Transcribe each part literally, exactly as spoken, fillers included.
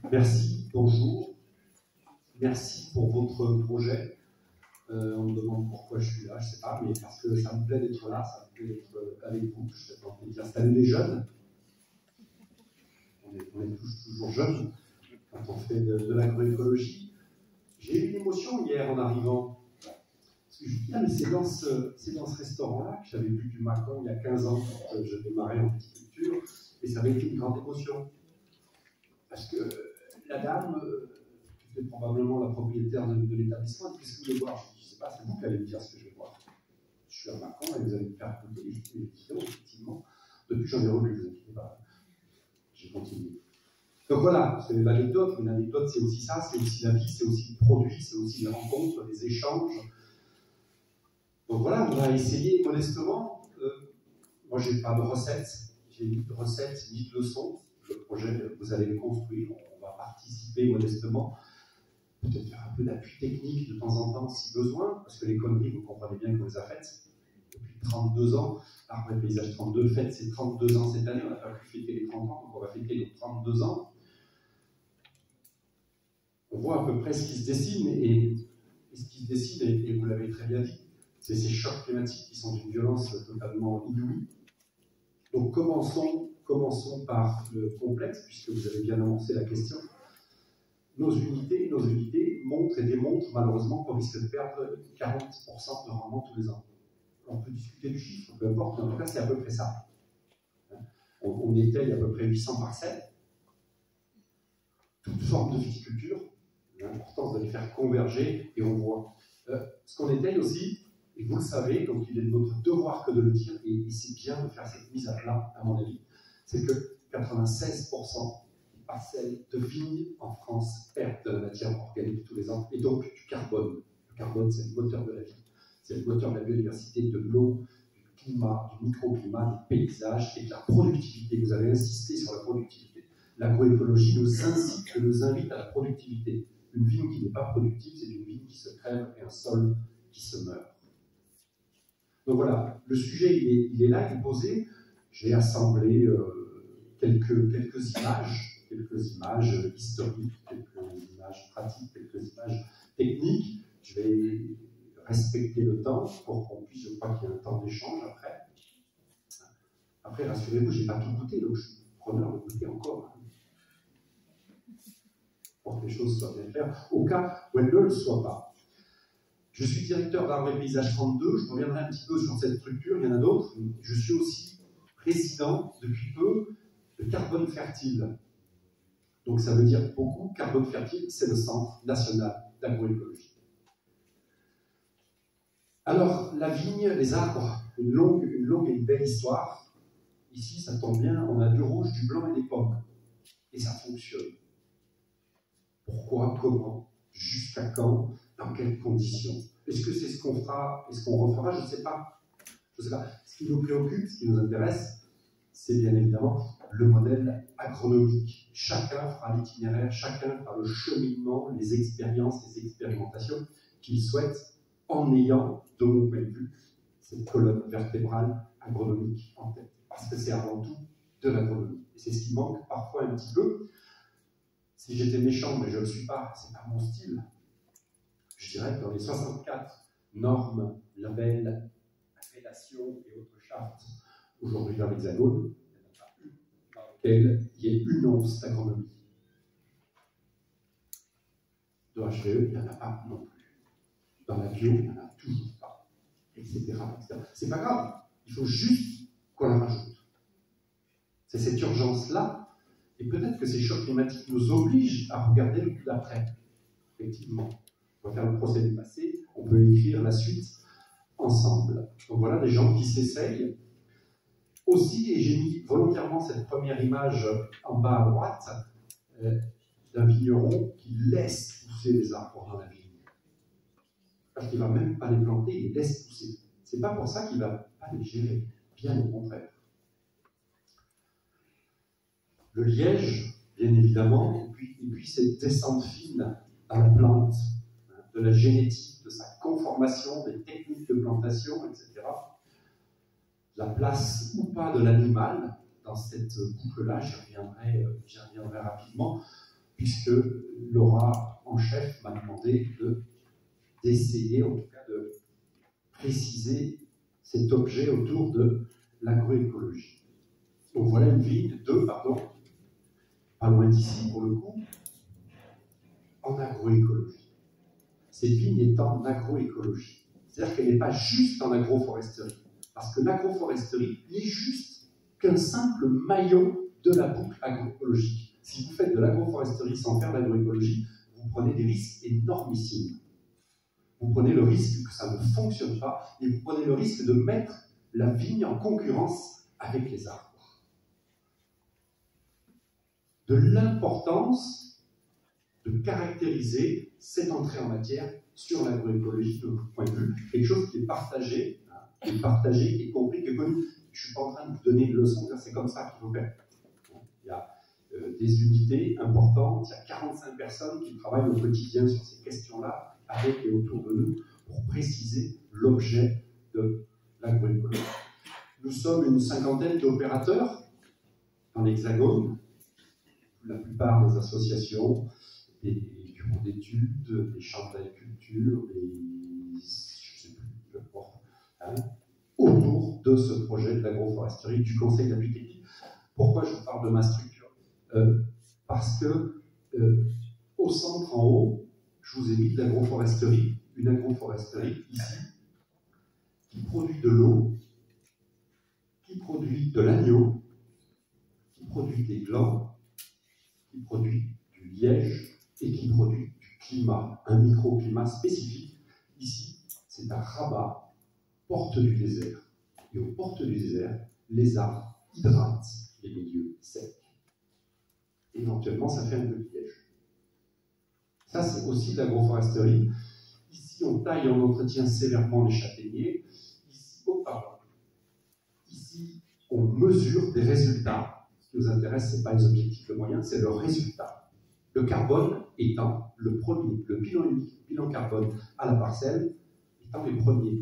Merci, bonjour. Merci pour votre projet. Euh, on me demande pourquoi je suis là, je ne sais pas, mais parce que ça me plaît d'être là, ça me plaît d'être avec vous. Je vais tenter d'y installer les jeunes. On est, on est tous toujours jeunes quand on fait de, de l'agroécologie. J'ai eu une émotion hier en arrivant. Parce que je me dis, ah, mais c'est dans ce, c'est dans ce restaurant-là que j'avais bu du Macon il y a quinze ans, quand je démarrais en viticulture, et ça avait été une grande émotion. Parce que la dame, qui était probablement la propriétaire de, de l'établissement, elle dit, qu'est-ce que vous voulez boire? Je ne sais pas, c'est vous qui allez me dire ce que je vais boire. Je suis à Macon et vous allez me faire goûter. Je dis, effectivement. Depuis, j'en ai revu, vous inquiétez pas. J'ai continué. Donc voilà, c'est l'anecdote. Une anecdote, c'est aussi ça, c'est aussi la vie, c'est aussi le produit, c'est aussi les rencontres, les échanges. Donc voilà, on va essayer modestement. Euh, moi, je n'ai pas de recette, j'ai ni de recette ni de leçon. Le projet, vous allez le construire, on va participer modestement. Peut-être faire un peu d'appui technique de temps en temps si besoin, parce que les conneries, vous comprenez bien qu'on les a faites depuis trente-deux ans. Alors, le paysage trente-deux fête ses trente-deux ans cette année, on n'a pas pu fêter les trente ans, donc on va fêter les trente-deux ans. On voit à peu près ce qui se dessine, et, et ce qui se dessine, et, et vous l'avez très bien dit, c'est ces chocs climatiques qui sont d'une violence totalement inouïe. Donc commençons, commençons par le complexe, puisque vous avez bien annoncé la question. Nos unités, nos unités montrent et démontrent malheureusement qu'on risque de perdre quarante pour cent de rendement tous les ans. On peut discuter du chiffre, peu importe, mais en tout cas c'est à peu près ça. On, on étaye à peu près huit cents parcelles, toute forme de viticulture, l'importance de les faire converger, et on voit. Euh, ce qu'on étaye aussi, et vous le savez, donc il est de notre devoir que de le dire, et, et c'est bien de faire cette mise à plat, à mon avis, c'est que quatre-vingt-seize pour cent des parcelles de vignes en France perdent de la matière organique tous les ans, et donc du carbone. Le carbone, c'est le moteur de la vie, c'est le moteur de la biodiversité, de l'eau, du climat, du microclimat, des paysages et de la productivité. Vous avez insisté sur la productivité. L'agroécologie nous incite, nous invite à la productivité. Une vigne qui n'est pas productive, c'est une vigne qui se crève et un sol qui se meurt. Donc voilà, le sujet, il est, il est là, il est posé. J'ai assemblé euh, quelques, quelques images, quelques images historiques, quelques images pratiques, quelques images techniques. Je vais respecter le temps pour qu'on puisse, je crois qu'il y a un temps d'échange après. Après, rassurez-vous, je n'ai pas tout goûté, donc je suis preneur de goûter encore. Pour que les choses soient bien claires, au cas où elles ne le soient pas. Je suis directeur d'Arbres et Paysages trente-deux, je reviendrai un petit peu sur cette structure, il y en a d'autres. Je suis aussi président, depuis peu, de Carbone Fertile. Donc ça veut dire beaucoup, Carbone Fertile, c'est le Centre national d'agroécologie. Alors, la vigne, les arbres, une longue, une longue et une belle histoire. Ici, ça tombe bien, on a du rouge, du blanc et des pommes. Et ça fonctionne. Pourquoi, comment, jusqu'à quand, dans quelles conditions? Est-ce que c'est ce qu'on fera, est-ce qu'on refera? Je ne sais pas. Je sais pas. Ce qui nous préoccupe, ce qui nous intéresse, c'est bien évidemment le modèle agronomique. Chacun fera l'itinéraire, chacun fera le cheminement, les expériences, les expérimentations qu'il souhaite, en ayant, de mon point de vue, cette colonne vertébrale agronomique en tête. Parce que c'est avant tout de l'agronomie. Et c'est ce qui manque parfois un petit peu. Si j'étais méchant, mais je ne le suis pas, c'est pas mon style. Je dirais que dans les soixante-quatre normes, labels, appellations et autres chartes aujourd'hui dans l'Hexagone, il n'y en a pas une dans laquelle il y ait une once d'agronomie. De H V E, il n'y en a pas non plus. Dans la bio, il n'y en a toujours pas, et cetera et cetera. C'est pas grave, il faut juste qu'on la rajoute. C'est cette urgence-là, et peut-être que ces chocs climatiques nous obligent à regarder le coup d'après. Effectivement. On va faire le procès du passé, on peut écrire la suite ensemble. Donc voilà des gens qui s'essayent. Aussi, et j'ai mis volontairement cette première image en bas à droite, euh, d'un vigneron qui laisse pousser les arbres dans la vigne. Parce qu'il ne va même pas les planter, il les laisse pousser. C'est pas pour ça qu'il ne va pas les gérer, bien au contraire. Le liège, bien évidemment, et puis, et puis cette descente fine à la plante, de la génétique, de sa conformation, des techniques de plantation, et cetera. La place ou pas de l'animal dans cette boucle-là, j'y reviendrai, j'y reviendrai rapidement. puisque Laura en chef m'a demandé de, d'essayer, en tout cas de préciser cet objet autour de l'agroécologie. Donc voilà une vigne, deux, pardon, pas loin d'ici pour le coup, en agroécologie. Cette vigne est en agroécologie. C'est-à-dire qu'elle n'est pas juste en agroforesterie. Parce que l'agroforesterie n'est juste qu'un simple maillon de la boucle agroécologique. Si vous faites de l'agroforesterie sans faire d'agroécologie, vous prenez des risques énormissimes. Vous prenez le risque que ça ne fonctionne pas et vous prenez le risque de mettre la vigne en concurrence avec les arbres. De l'importance de caractériser cette entrée en matière sur l'agroécologie de notre point de vue, quelque chose qui est partagé, hein, qui est partagé, qui est compris, qui est connu. Je ne suis pas en train de vous donner une leçon, c'est comme ça qu'il faut faire. Il y a euh, des unités importantes, il y a quarante-cinq personnes qui travaillent au quotidien sur ces questions-là, avec et autour de nous, pour préciser l'objet de l'agroécologie. Nous sommes une cinquantaine d'opérateurs dans l'Hexagone, la plupart des associations, des bureaux d'études, des chambres d'agriculture, des, je ne sais plus, je crois, hein, autour de ce projet de l'agroforesterie du Conseil d'appui technique. Pourquoi je vous parle de ma structure euh, Parce que euh, au centre en haut, je vous ai mis de l'agroforesterie, une agroforesterie ici, qui produit de l'eau, qui produit de l'agneau, qui produit des glands, qui produit du liège et qui produit du climat, un microclimat spécifique. Ici, c'est à Rabat, porte du désert. Et aux portes du désert, les arbres hydratent les milieux secs. Éventuellement, ça fait un peu de liège. Ça, c'est aussi de l'agroforesterie. Ici, on taille, on entretient sévèrement les châtaigniers. Ici, oh, pardon. Ici, on mesure des résultats. Ce qui nous intéresse, ce n'est pas les objectifs, le moyen, c'est le résultat. Le carbone étant le premier, le bilan unique, le bilan carbone à la parcelle étant les premiers.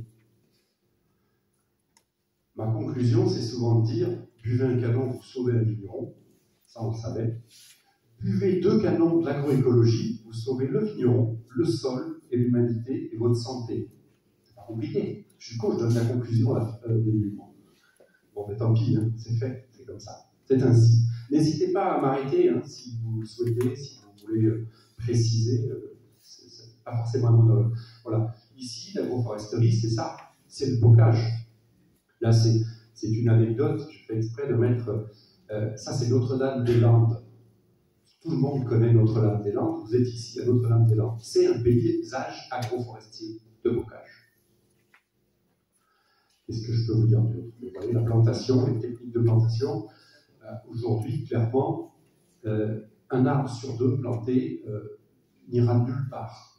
Ma conclusion, c'est souvent de dire, buvez un canon, vous sauvez un vigneron, ça on le savait. Buvez deux canons de l'agroécologie, vous sauvez le vigneron, le sol et l'humanité et votre santé. C'est pas compliqué. Je suis con, je donne la conclusion à la fin du livre. Bon, mais tant pis, hein, c'est fait, c'est comme ça. C'est ainsi. N'hésitez pas à m'arrêter hein, si vous le souhaitez, si vous voulez euh, préciser. Euh, c'est pas forcément un monologue. Voilà. Ici, l'agroforesterie, c'est ça, c'est le bocage. Là, c'est, c'est une anecdote, je fais exprès de mettre. Euh, ça, c'est Notre-Dame-des-Landes. Tout le monde connaît Notre-Dame-des-Landes. Vous êtes ici à Notre-Dame-des-Landes. C'est un paysage agroforestier de bocage. Qu'est-ce que je peux vous dire d'autre? Vous voyez, la plantation, les techniques de plantation. Euh, aujourd'hui, clairement, euh, un arbre sur deux planté euh, n'ira nulle part.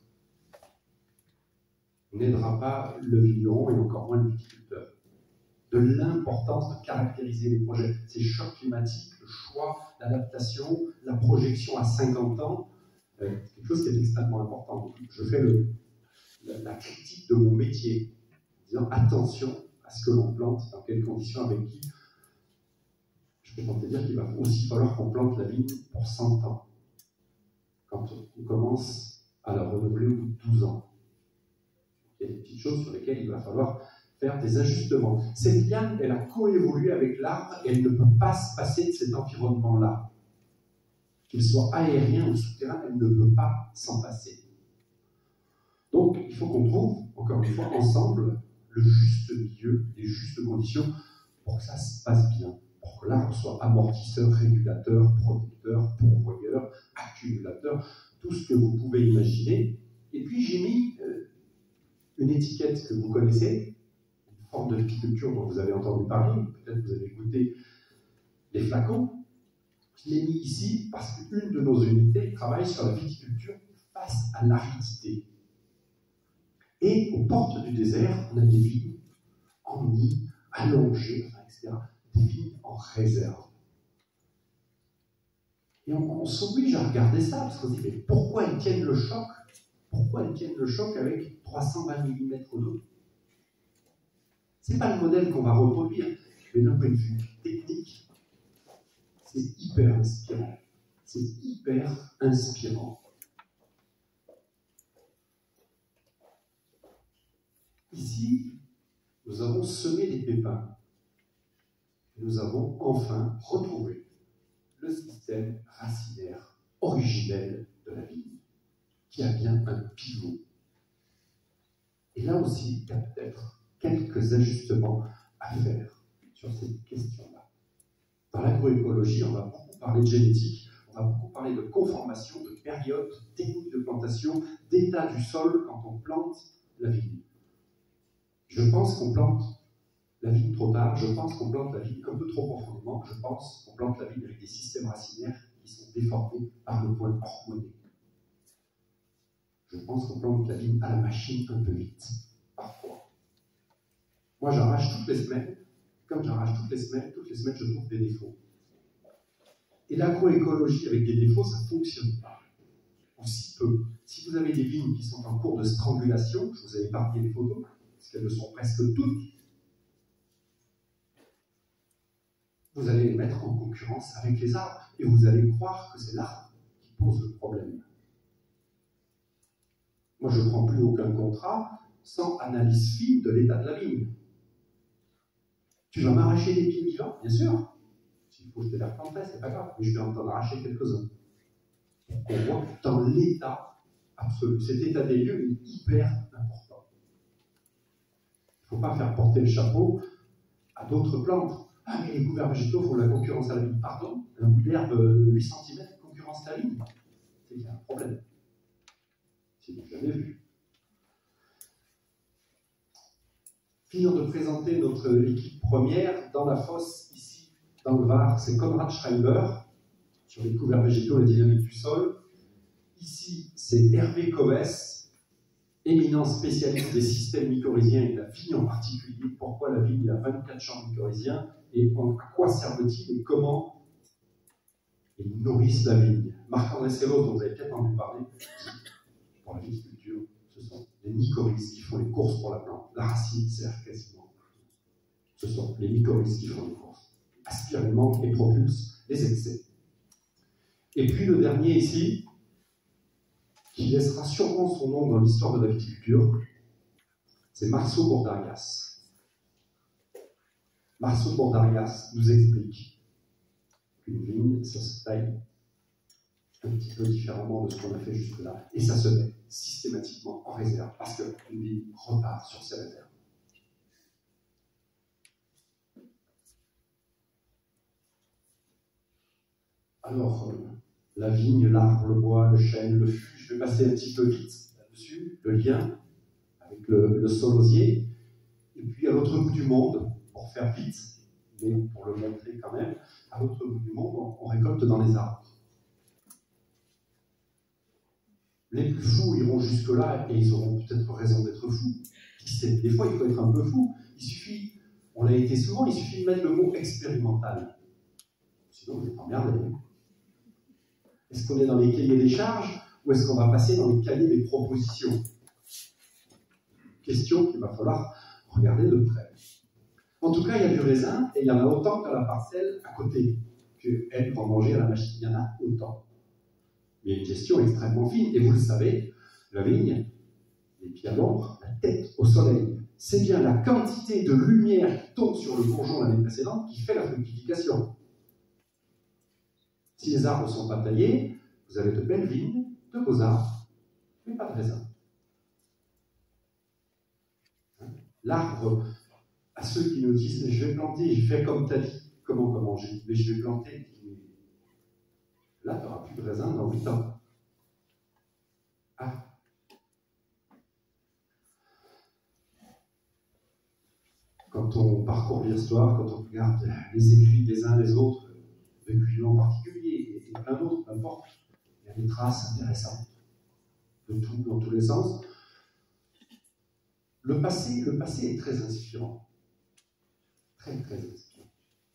N'aidera pas le vigneron et encore moins le viticulteur. De l'importance de caractériser les projets. Ces chocs climatiques, le choix, l'adaptation, la projection à cinquante ans, euh, c'est quelque chose qui est extrêmement important. Je fais le, la, la critique de mon métier, en disant attention à ce que l'on plante, dans quelles conditions, avec qui. Je peux tenter dire qu'il va aussi falloir qu'on plante la vigne pour cent ans, quand on commence à la renouveler au bout de douze ans. Il y a des petites choses sur lesquelles il va falloir faire des ajustements. Cette liane, elle a coévolué avec l'arbre et elle ne peut pas se passer de cet environnement-là. Qu'il soit aérien ou souterrain, elle ne peut pas s'en passer. Donc, il faut qu'on trouve, encore une fois, ensemble, le juste milieu, les justes conditions pour que ça se passe bien, pour que l'arbre soit amortisseur, régulateur, protecteur, pourvoyeur, accumulateur, tout ce que vous pouvez imaginer. Et puis, j'ai mis euh, une étiquette que vous connaissez, forme de viticulture dont vous avez entendu parler, peut-être que vous avez goûté les flacons. Je l'ai mis ici parce qu'une de nos unités travaille sur la viticulture face à l'aridité. Et aux portes du désert, on a des vignes en nid, allongées, et cetera. Des vignes en réserve. Et on, on s'oblige à regarder ça, parce qu'on se dit, mais pourquoi elles tiennent le choc? Pourquoi elles tiennent le choc avec trois cent vingt millimètres d'eau? Ce n'est pas le modèle qu'on va reproduire, mais d'un point de vue technique, c'est hyper inspirant. C'est hyper inspirant. Ici, nous avons semé des pépins. Nous avons enfin retrouvé le système racinaire originel de la vigne, qui a bien un pivot. Et là aussi, il y a peut-être quelques ajustements à faire sur cette question-là. Dans l'agroécologie, on va beaucoup parler de génétique, on va beaucoup parler de conformation, de période, de technique de plantation, d'état du sol quand on plante la vigne. Je pense qu'on plante la vigne trop tard, je pense qu'on plante la vigne un peu trop profondément, je pense qu'on plante la vigne avec des systèmes racinaires qui sont déformés par le point hormoné. Je pense qu'on plante la vigne à la machine un peu vite, parfois. Moi, j'arrache toutes les semaines. Comme j'arrache toutes les semaines, toutes les semaines, je trouve des défauts. Et l'agroécologie avec des défauts, ça ne fonctionne pas. Ou si peu. Si vous avez des vignes qui sont en cours de strangulation, je vous ai épargné les photos, parce qu'elles le sont presque toutes, vous allez les mettre en concurrence avec les arbres, et vous allez croire que c'est l'arbre qui pose le problème. Moi, je ne prends plus aucun contrat sans analyse fine de l'état de la vigne. Tu vas m'arracher des pieds vivants, bien sûr. S'il faut que je te les replanterai, c'est pas grave, mais je vais en t'en arracher quelques-uns. On voit dans l'état absolu. Cet état des lieux est hyper important. Il ne faut pas faire porter le chapeau à d'autres plantes. Ah, mais les couverts végétaux font la concurrence à la vigne. Pardon, un bout d'herbe de huit centimètres concurrence à la vigne. C'est qu'il y a un problème. C'est que jamais vu. Finir de présenter notre équipe première dans la fosse, ici, dans le Var, c'est Konrad Schreiber, sur les couverts végétaux et la dynamique du sol. Ici, c'est Hervé Coves, éminent spécialiste des systèmes mycorhiziens et de la vigne en particulier. Pourquoi la vigne a vingt-quatre champs mycorhiziens et à quoi servent-ils et comment ils nourrissent la vigne. Marc-André Sello, dont vous avez peut-être entendu parler, pour la viticulture, ce sont les mycorhizes qui font les courses pour la plante. La racine sert quasiment. Ce sont les mycorhizes qui font les courses. Aspirent le manque et propulsent les excès. Et puis le dernier ici, qui laissera sûrement son nom dans l'histoire de la viticulture, c'est Marceau Bourdarias. Marceau Bourdarias nous explique qu'une vigne, ça se taille un petit peu différemment de ce qu'on a fait jusque-là, et ça se met systématiquement en réserve, parce qu'une vigne repart sur ses réserves. Alors, euh, la vigne, l'arbre, le bois, le chêne, le fût, je vais passer un petit peu vite là-dessus, le lien avec le, le solosier, et puis à l'autre bout du monde, pour faire vite, mais pour le montrer quand même, à l'autre bout du monde, on, on récolte dans les arbres. Les plus fous iront jusque-là et ils auront peut-être raison d'être fous. Qui sait, des fois il faut être un peu fou. Il suffit, on l'a été souvent, il suffit de mettre le mot expérimental. Sinon vous êtes emmerdés. Est-ce qu'on est dans les cahiers des charges ou est-ce qu'on va passer dans les cahiers des propositions? Question qu'il va falloir regarder de près. En tout cas, il y a du raisin et il y en a autant qu'à la parcelle à côté. Que elle pour manger à la machine, il y en a autant. Il y a une gestion extrêmement fine, et vous le savez, la vigne, les pieds à l'ombre, la tête au soleil, c'est bien la quantité de lumière qui tombe sur le bourgeon l'année précédente qui fait la fructification. Si les arbres ne sont pas taillés, vous avez de belles vignes, de beaux arbres, mais pas de raisin. L'arbre, à ceux qui nous disent « je vais planter, je fais comme tu as dit », comment, comment, je, mais je vais planter. Là, tu n'auras plus de raisin dans huit ans. Ah. Quand on parcourt l'histoire, quand on regarde les écrits des uns des autres, de Guyot en particulier, et plein d'autres, peu importe, il y a des traces intéressantes de tout, dans tous les sens. Le passé, le passé est très inspirant. Très, très inspirant.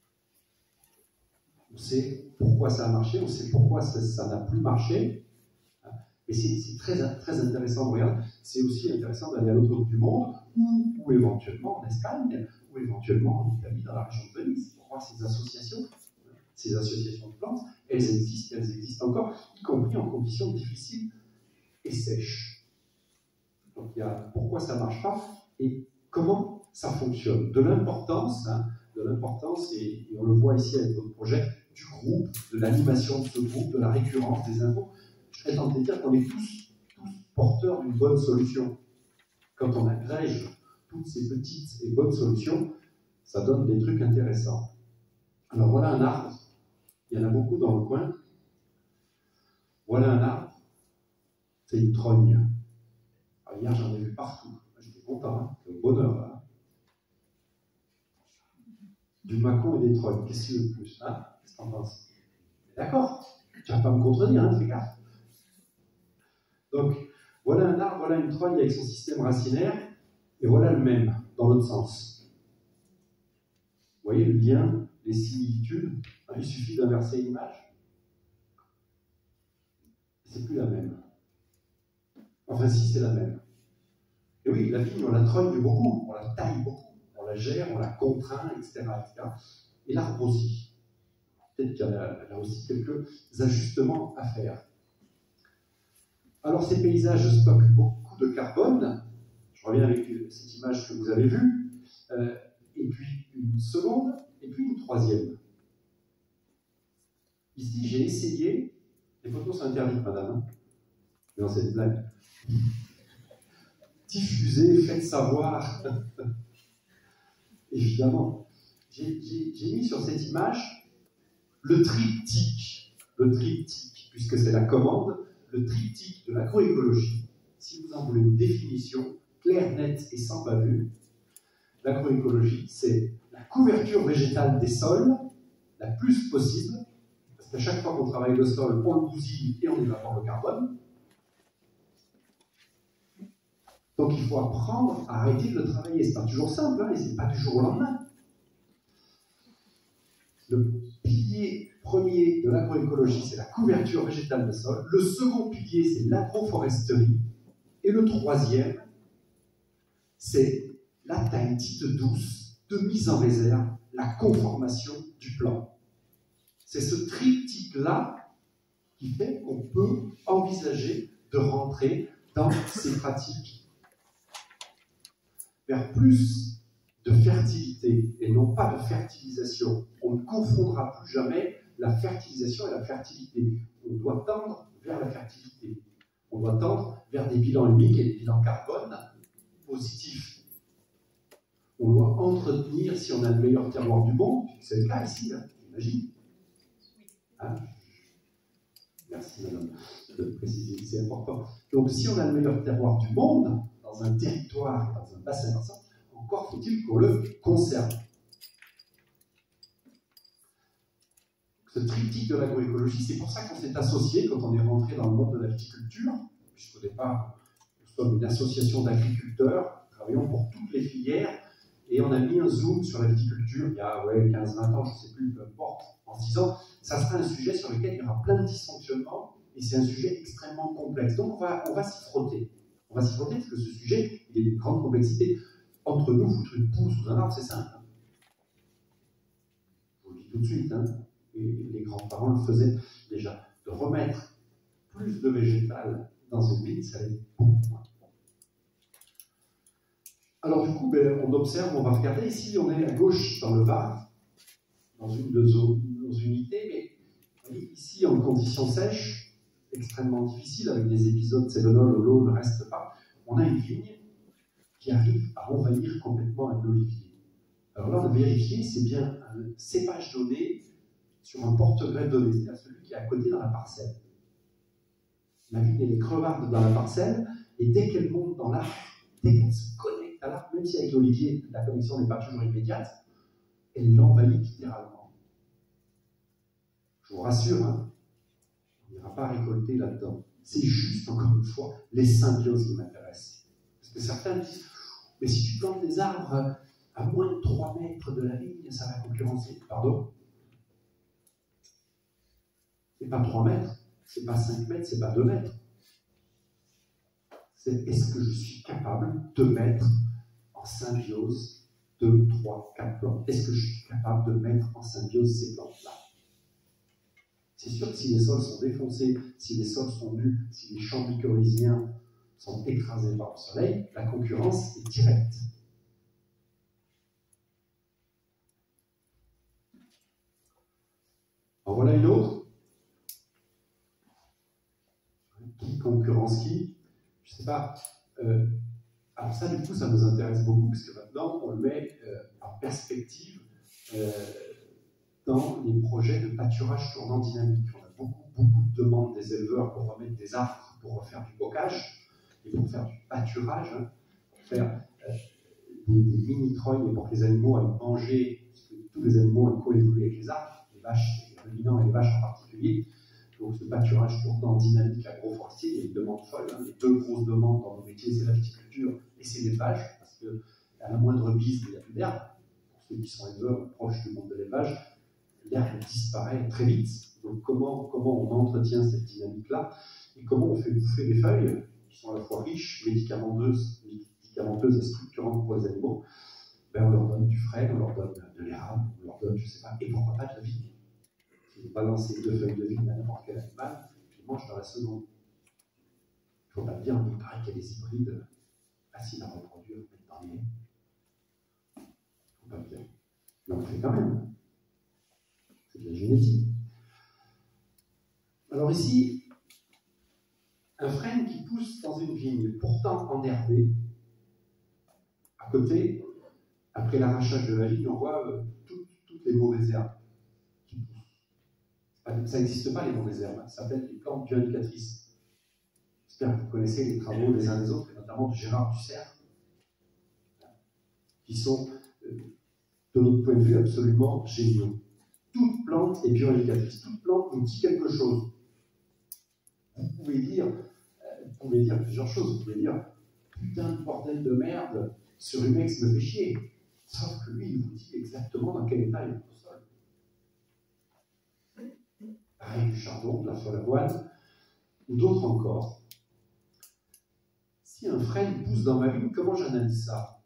On sait pourquoi ça a marché, on sait pourquoi ça n'a plus marché. Et c'est très, très intéressant de regarder. C'est aussi intéressant d'aller à l'autre bout du monde, ou, ou éventuellement en Espagne, ou éventuellement en Italie, dans la région de Venise, pour voir ces associations. ces associations de plantes, elles existent, elles existent encore, y compris en conditions difficiles et sèches. Donc il y a pourquoi ça ne marche pas et comment ça fonctionne. De l'importance, hein, de l'importance, et, et on le voit ici avec votre projet, du groupe, de l'animation de ce groupe, de la récurrence des infos. Je serais tenté de dire qu'on est tous, tous porteurs d'une bonne solution. Quand on agrège toutes ces petites et bonnes solutions, ça donne des trucs intéressants. Alors voilà un arbre, il y en a beaucoup dans le coin. Voilà un arbre, c'est une trogne. Alors hier j'en ai vu partout, j'étais content, hein, c'est le bonheur là. Du macon et des trognes, qu'est-ce que tu veux de plus, hein? Qu'est-ce que t'en penses? D'accord, tu vas pas me contredire, hein, fais gaffe. Donc voilà un arbre, voilà une trogne avec son système racinaire, et voilà le même, dans l'autre sens. Vous voyez le lien, les similitudes, il suffit d'inverser l'image. C'est plus la même. Enfin si, c'est la même. Et oui, la vigne, on la trogne beaucoup, on la taille beaucoup, on la gère, on la contraint, et cetera et cetera. Et l'arbre aussi. Peut-être qu'il y a là aussi quelques ajustements à faire. Alors ces paysages stockent beaucoup de carbone. Je reviens avec cette image que vous avez vue. Euh, et puis une seconde, et puis une troisième. Ici, j'ai essayé, les photos sont interdites, madame, hein, mais dans cette blague. Diffuser, faites savoir. Évidemment. J'ai, j'ai, j'ai mis sur cette image le triptyque, le triptyque, puisque c'est la commande, le triptyque de l'agroécologie. Si vous en voulez une définition claire, nette et sans bavure, l'agroécologie, c'est la couverture végétale des sols, la plus possible, parce qu'à chaque fois qu'on travaille le sol, on le bousille et on évapore le carbone. Donc il faut apprendre à arrêter de le travailler. C'est pas toujours simple, hein, et c'est pas du jour au lendemain. Le pilier premier de l'agroécologie, c'est la couverture végétale des sols. Le second pilier, c'est l'agroforesterie. Et le troisième, c'est la taille dite douce de mise en réserve, la conformation du plan. C'est ce triptyque-là qui fait qu'on peut envisager de rentrer dans ces pratiques vers plus de fertilité et non pas de fertilisation. On ne confondra plus jamais la fertilisation et la fertilité. On doit tendre vers la fertilité. On doit tendre vers des bilans humiques et des bilans carbone positifs. On doit entretenir, si on a le meilleur terroir du monde, c'est le cas ici, hein, j'imagine. Hein? Merci madame de préciser, c'est important. Donc si on a le meilleur terroir du monde, dans un territoire, dans un bassin versant, encore faut-il qu'on le conserve. Ce triptyque de l'agroécologie, c'est pour ça qu'on s'est associé quand on est rentré dans le monde de la viticulture, puisqu'au départ, nous sommes une association d'agriculteurs, travaillons pour toutes les filières, et on a mis un zoom sur la viticulture il y a ouais, quinze vingt ans, je ne sais plus, peu importe, en six ans. Ça sera un sujet sur lequel il y aura plein de dysfonctionnements, et c'est un sujet extrêmement complexe. Donc on va, on va s'y frotter. On va s'y frotter parce que ce sujet, il est d'une grande complexité. Entre nous, foutre une poule sous un arbre, c'est simple. Hein. Je vous le dis tout de suite, hein. Et les grands-parents le faisaient déjà. De remettre plus de végétal dans une vigne, ça allait beaucoup moins. Alors du coup, ben, on observe, on va regarder. Ici, on est à gauche dans le Var, dans une de nos unités, mais ici, en conditions sèches, extrêmement difficiles, avec des épisodes sévenols où l'eau ne reste pas, on a une vigne qui arrive à envahir complètement un olivier. Alors là, on a vérifié, c'est bien un cépage donné sur un porte-greffe donné, c'est-à-dire celui qui est à côté dans la parcelle. La vigne, elle est crevarde dans la parcelle, et dès qu'elle monte dans l'arbre, dès qu'elle se connecte à l'arbre, même si avec l'olivier, la connexion n'est pas toujours immédiate, elle l'envahit littéralement. Je vous rassure, hein, on n'ira pas récolter là-dedans. C'est juste, encore une fois, les symbioses qui m'intéressent. Parce que certains disent, mais si tu plantes des arbres à moins de trois mètres de la vigne, ça va concurrencer. Pardon? C'est pas trois mètres, c'est pas cinq mètres, c'est pas deux mètres. C'est est-ce que je suis capable de mettre en symbiose deux, trois, quatre plantes? Est-ce que je suis capable de mettre en symbiose ces plantes-là? C'est sûr que si les sols sont défoncés, si les sols sont nus, si les champs mycorhiziens sont écrasés par le soleil, la concurrence est directe. En voilà une autre. Qui concurrence qui? Je ne sais pas. Euh, alors ça, du coup, ça nous intéresse beaucoup, parce que maintenant, on le met euh, en perspective euh, dans les projets de pâturage tournant dynamique. On a beaucoup, beaucoup de demandes des éleveurs pour remettre des arbres, pour refaire du bocage, et pour faire du pâturage, hein, pour faire euh, des, des mini-trognes, et pour que les animaux aillent manger, parce que tous les animaux ont coévolué avec les arbres, les vaches, les ruminants et les vaches en particulier. Donc ce pâturage tournant dynamique agroforestier, il y a une demande folle. Hein. Les deux grosses demandes dans nos métiers, c'est la viticulture et c'est l'élevage, parce qu'à la moindre bise, il n'y a plus d'herbe. Pour ceux qui sont éleveurs proches du monde de l'élevage, l'herbe disparaît très vite. Donc comment, comment on entretient cette dynamique-là et comment on fait bouffer des feuilles qui sont à la fois riches, médicamenteuses, médicamenteuses et structurantes pour les animaux. Ben, on leur donne du frêne, on leur donne de l'érable, on leur donne, je ne sais pas, et pourquoi pas de la vigne. Si vous balancez deux feuilles de vigne à n'importe quel animal, il mange dans la seconde. Il ne faut pas le dire, mais il paraît qu'il y a des hybrides faciles à reproduire, mais dans les... Il ne faut pas le dire. Mais on le fait quand même. C'est de la génétique. Alors ici, un frêne qui pousse dans une vigne, pourtant enherbée, à côté, après l'arrachage de la vigne, on voit euh, toutes, toutes les mauvaises herbes qui poussent. Ça n'existe pas, les mauvaises herbes. Ça s'appelle les plantes bioindicatrices. J'espère que vous connaissez les travaux des uns des autres, et notamment de Gérard Dussert, qui sont, euh, de notre point de vue, absolument géniaux. Toute plante est bioindicatrice. Toute plante nous dit quelque chose. Vous pouvez dire, euh, vous pouvez dire plusieurs choses. Vous pouvez dire, putain de bordel de merde, ce rumex me fait chier. Sauf que lui, il vous dit exactement dans quel état il est au sol. Pareil du chardon, de la feuille d'avoine, ou d'autres encore. Si un frêne pousse dans ma vigne, comment j'analyse ça?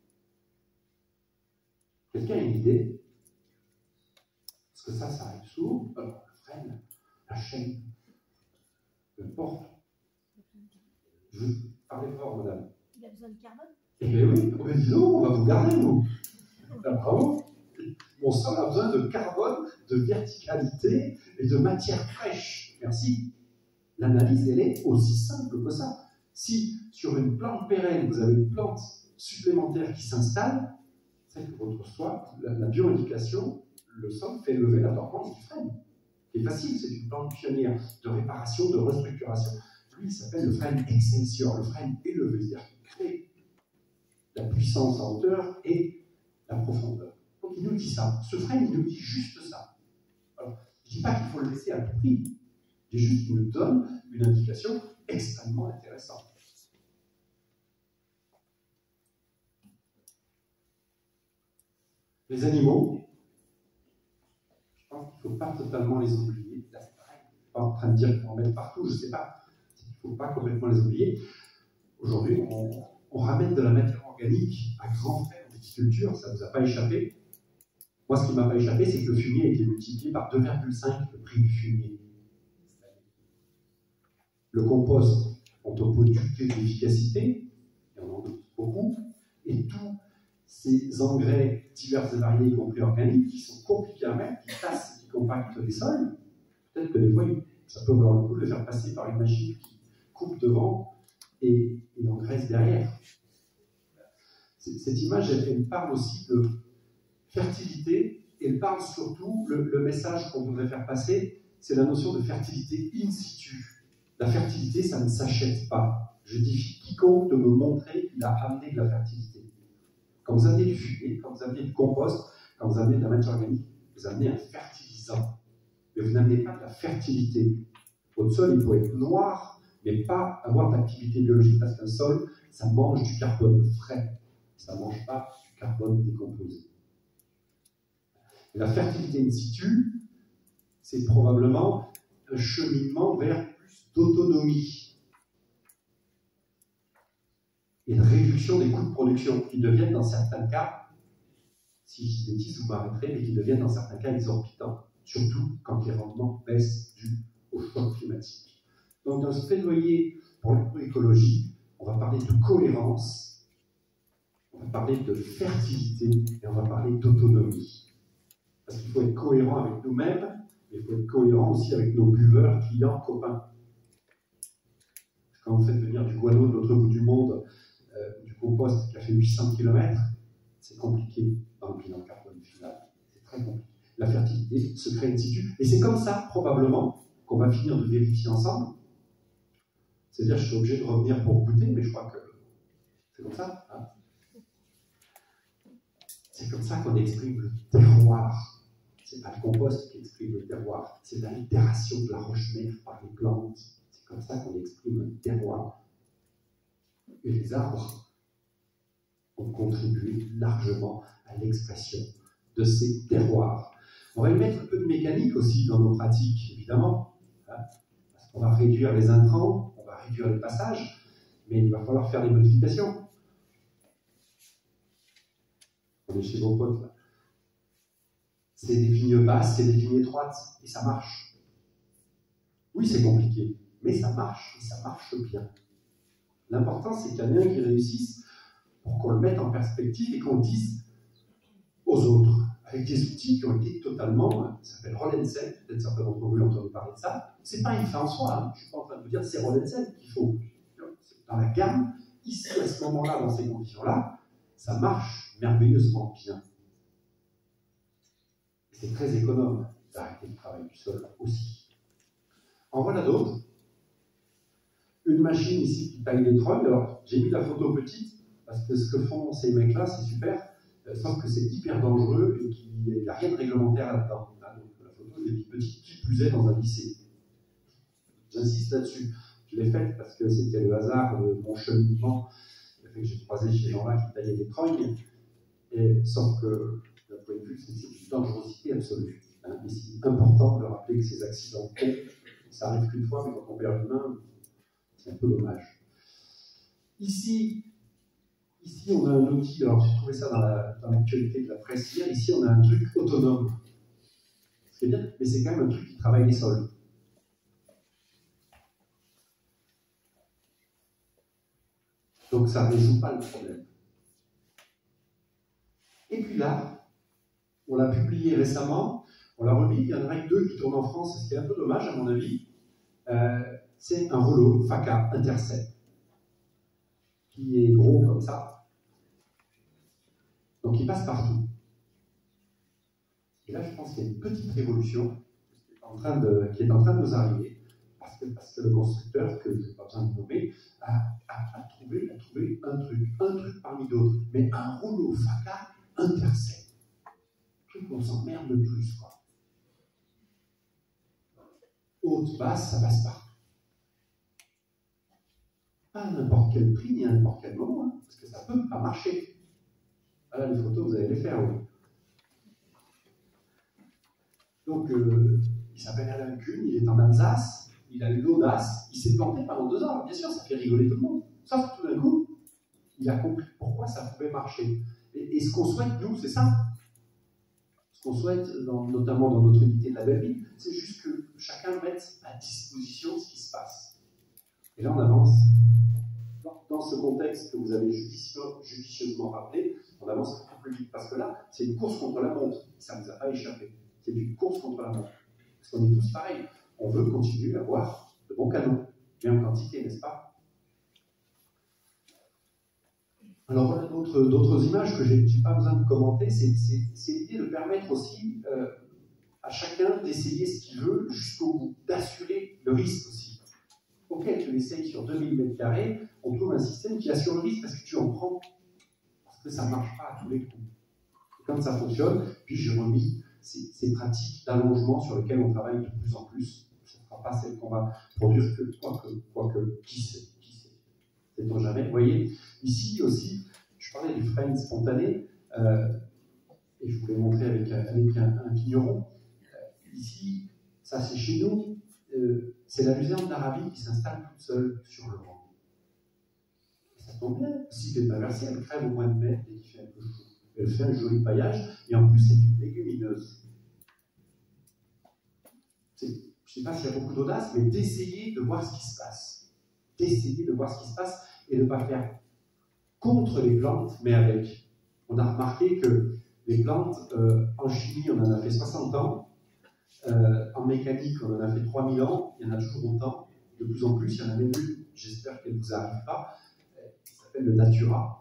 Quelqu'un a une idée? Parce que ça, ça arrive souvent. Alors, le frêne, la chêne, le porc. Je veux parler fort, madame. Il a besoin de carbone? Eh bien oui, oh, ben dis donc, on va vous garder, nous. Ben, bravo. Mon sol a besoin de carbone, de verticalité et de matière fraîche. Merci. L'analyse, elle est aussi simple que ça. Si, sur une plante pérenne, vous avez une plante supplémentaire qui s'installe, c'est que votre sol, la, la bioindication, le sol fait lever la dormance du frêne. C'est facile, c'est une plante pionnière de réparation, de restructuration. Lui, il s'appelle le frêne excelsior, le frêne élevé, c'est-à-dire qu'il crée la puissance en hauteur et la profondeur. Donc il nous dit ça. Ce frêne, il nous dit juste ça. Alors, je ne dis pas qu'il faut le laisser à tout prix. Il juste nous donne une indication extrêmement intéressante. Les animaux, je pense qu'il ne faut pas totalement les oublier. Là, c'est pareil. Je ne suis pas en train de dire qu'il faut en mettre partout, je ne sais pas. Il ne faut pas complètement les oublier. Aujourd'hui, on, on ramène de la matière organique à grands frais en viticulture, ça ne vous a pas échappé. Moi, ce qui ne m'a pas échappé, c'est que le fumier a été multiplié par deux virgule cinq le prix du fumier. Le compost, on peut douter de l'efficacité, et on en doute beaucoup, et tous ces engrais divers et variés, y compris organiques, qui sont compliqués à mettre, qui tassent, qui compactent les sols, peut-être que des fois, ça peut valoir le coup de le faire passer par une machine qui coupe devant et, et engraisse derrière. Cette image, elle, elle parle aussi de fertilité, et elle parle surtout, le, le message qu'on voudrait faire passer, c'est la notion de fertilité in situ. La fertilité, ça ne s'achète pas. Je défie quiconque de me montrer qu'il a amené de la fertilité. Quand vous amenez du fumier, quand vous amenez du compost, quand vous amenez de la matière organique, vous amenez un fertilisant. Mais vous n'amenez pas de la fertilité. Votre sol, il faut être noir, mais pas avoir d'activité biologique, parce qu'un sol, ça mange du carbone frais. Ça ne mange pas du carbone décomposé. Et la fertilité in situ, c'est probablement un cheminement vers plus d'autonomie et de réduction des coûts de production qui deviennent dans certains cas, si je dis bêtise, vous m'arrêterez, mais qui deviennent dans certains cas exorbitants. surtout quand les rendements baissent dû au choc climatique. Donc dans ce plaidoyer pour l'agroécologie, on va parler de cohérence, on va parler de fertilité et on va parler d'autonomie. Parce qu'il faut être cohérent avec nous-mêmes, mais il faut être cohérent aussi avec nos buveurs, clients, copains. Quand vous faites venir du guano de l'autre bout du monde, euh, du compost qui a fait huit cents kilomètres, c'est compliqué dans le bilan carbone final. C'est très compliqué. La fertilité se crée in situ. Et c'est comme ça, probablement, qu'on va finir de vérifier ensemble. C'est-à-dire, je suis obligé de revenir pour goûter, mais je crois que c'est comme ça. Hein, c'est comme ça qu'on exprime le terroir. C'est pas le compost qui exprime le terroir, c'est l'altération de la roche-mère par les plantes. C'est comme ça qu'on exprime le terroir. Et les arbres ont contribué largement à l'expression de ces terroirs. On va y mettre un peu de mécanique aussi dans nos pratiques, évidemment, hein, parce qu'on va réduire les intrants, on va réduire les passages, mais il va falloir faire des modifications. On est chez vos potes, là. C'est des vignes basses, c'est des vignes étroites, et ça marche. Oui, c'est compliqué, mais ça marche, et ça marche bien. L'important, c'est qu'il y en ait un qui réussisse pour qu'on le mette en perspective et qu'on le dise aux autres, avec des outils qui ont été totalement, ça s'appelle Roll and Sell, peut-être certains d'entre vous ont entendu parler de ça. C'est pas une fin en soi, hein. Je suis pas en train de vous dire c'est Roll and Sell qu'il faut. Dans la gamme, ici, à ce moment-là, dans ces conditions-là, ça marche merveilleusement bien. C'est très économe d'arrêter le travail du sol aussi. En voilà d'autres. Une machine ici qui taille les trognes. Alors, j'ai mis la photo petite, parce que ce que font ces mecs-là, c'est super, euh, sauf que c'est hyper dangereux et qu'il n'y a rien de réglementaire là-dedans. Ah, donc, la photo est petite, qui plus est dans un lycée. J'insiste là-dessus. Je l'ai faite parce que c'était le hasard de mon cheminement, le fait que j'ai croisé ces gens-là qui taillaient des trognes, et sauf que, d'un point de vue, c'est une dangerosité absolue. Hein. Et c'est important de rappeler que ces accidents, ça arrive qu'une fois, mais quand on perd une main, c'est un peu dommage. Ici, ici, on a un outil, alors j'ai trouvé ça dans, la, dans l'actualité de la presse hier, ici on a un truc autonome. C'est bien, mais c'est quand même un truc qui travaille les sols. Donc ça ne résout pas le problème. Et puis là, on l'a publié récemment, on l'a remis, il y en a que deux qui tournent en France, ce qui est un peu dommage à mon avis. Euh, c'est un rouleau Faca Intercept, qui est gros comme ça. Donc il passe partout. Et là, je pense qu'il y a une petite révolution qui est en train de, qui est en train de nous arriver, parce que, parce que le constructeur, que je n'ai pas besoin de nommer, a, a, a, trouvé, a trouvé un truc, un truc parmi d'autres, mais un rouleau Faca Intercept. Un truc qu'on s'emmerde le plus, quoi. Haute, basse, ça passe partout. Pas à n'importe quel prix, ni à n'importe quel moment, hein, parce que ça ne peut pas marcher. Voilà les photos, vous allez les faire, oui. Donc, euh, il s'appelle Alain Kuhn, il est en Alsace, il a eu l'audace, il s'est planté pendant deux ans. Alors, bien sûr, ça fait rigoler tout le monde. Sauf que tout d'un coup, il a compris pourquoi ça pouvait marcher. Et, et ce qu'on souhaite, nous, c'est ça. Ce qu'on souhaite, dans, notamment dans notre unité de la belle vie, c'est juste que chacun mette à disposition ce qui se passe. Et là, on avance. Dans, dans ce contexte que vous avez judicieusement, judicieusement rappelé, on avance un peu plus vite. Parce que là, c'est une course contre la montre. Ça ne nous a pas échappé. C'est une course contre la montre. Parce qu'on est tous pareils. On veut continuer à avoir de bons canons. Bien en quantité, n'est-ce pas? Alors voilà d'autres, d'autres images que je n'ai pas besoin de commenter. C'est, c'est, c'est l'idée de permettre aussi euh, à chacun d'essayer ce qu'il veut jusqu'au bout, d'assurer le risque aussi. Ok, tu l'essayes sur deux mille mètres carrés, on trouve un système qui assure le risque parce que tu en prends. Parce que ça ne marche pas à tous les coups. Et quand ça fonctionne, puis j'ai remis ces, ces pratiques d'allongement sur lesquelles on travaille de plus en plus. Ce ne sera pas celle qu'on va produire que, quoique, quoique, qui sait, qui sait. Sait-on jamais. Vous voyez, ici aussi, je parlais du frein spontané, euh, et je vous l'ai montré avec, avec un, un vigneron. Euh, ici, ça c'est chez nous, euh, c'est la luzerne d'Arabie qui s'installe toute seule sur le rang. Et ça tombe bien, si c'est inversé, elle crève au mois de mai et il fait un peu chaud. Elle fait un joli paillage, et en plus c'est une légumineuse. je ne sais pas s'il y a beaucoup d'audace, mais d'essayer de voir ce qui se passe. D'essayer de voir ce qui se passe et de ne pas faire contre les plantes, mais avec. On a remarqué que les plantes, euh, en chimie, on en a fait soixante ans, euh, en mécanique, on en a fait trois mille ans, il y en a toujours autant, de plus en plus, il y en a même une, j'espère qu'elle ne vous arrive pas, qui s'appelle le Natura.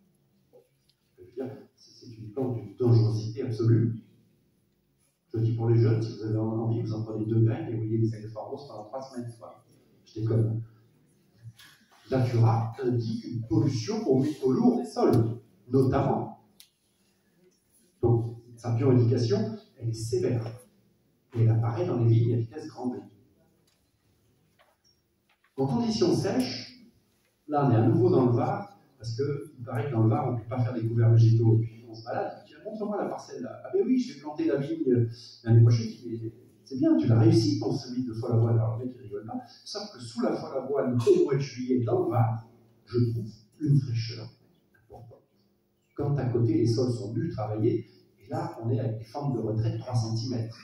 C'est une plante d'une dangerosité absolue. Je dis pour les jeunes, si vous avez envie, vous en prenez deux graines et vous voyez des éléphants roses pendant trois semaines. Quoi. Je déconne. Natura indique une pollution aux métaux lourds des sols, notamment. Donc, sa bioindication, elle est sévère. Et elle apparaît dans les vignes à vitesse grand V. En conditions sèches, là on est à nouveau dans le Var, parce qu'il paraît que dans le Var, on ne peut pas faire des couverts végétaux. Et puis on se balade, il dit montre-moi la parcelle là. Ah ben oui, je vais planter la vigne l'année prochaine. C'est bien, tu l'as réussi ton semis de foie l'avoine. Alors le mec il rigole pas. Sauf que sous la foie l'avoine, au mois de juillet, dans le Var, je trouve une fraîcheur importante. Quand à côté les sols sont nus, travaillés, et là on est avec des formes de retrait de trois centimètres.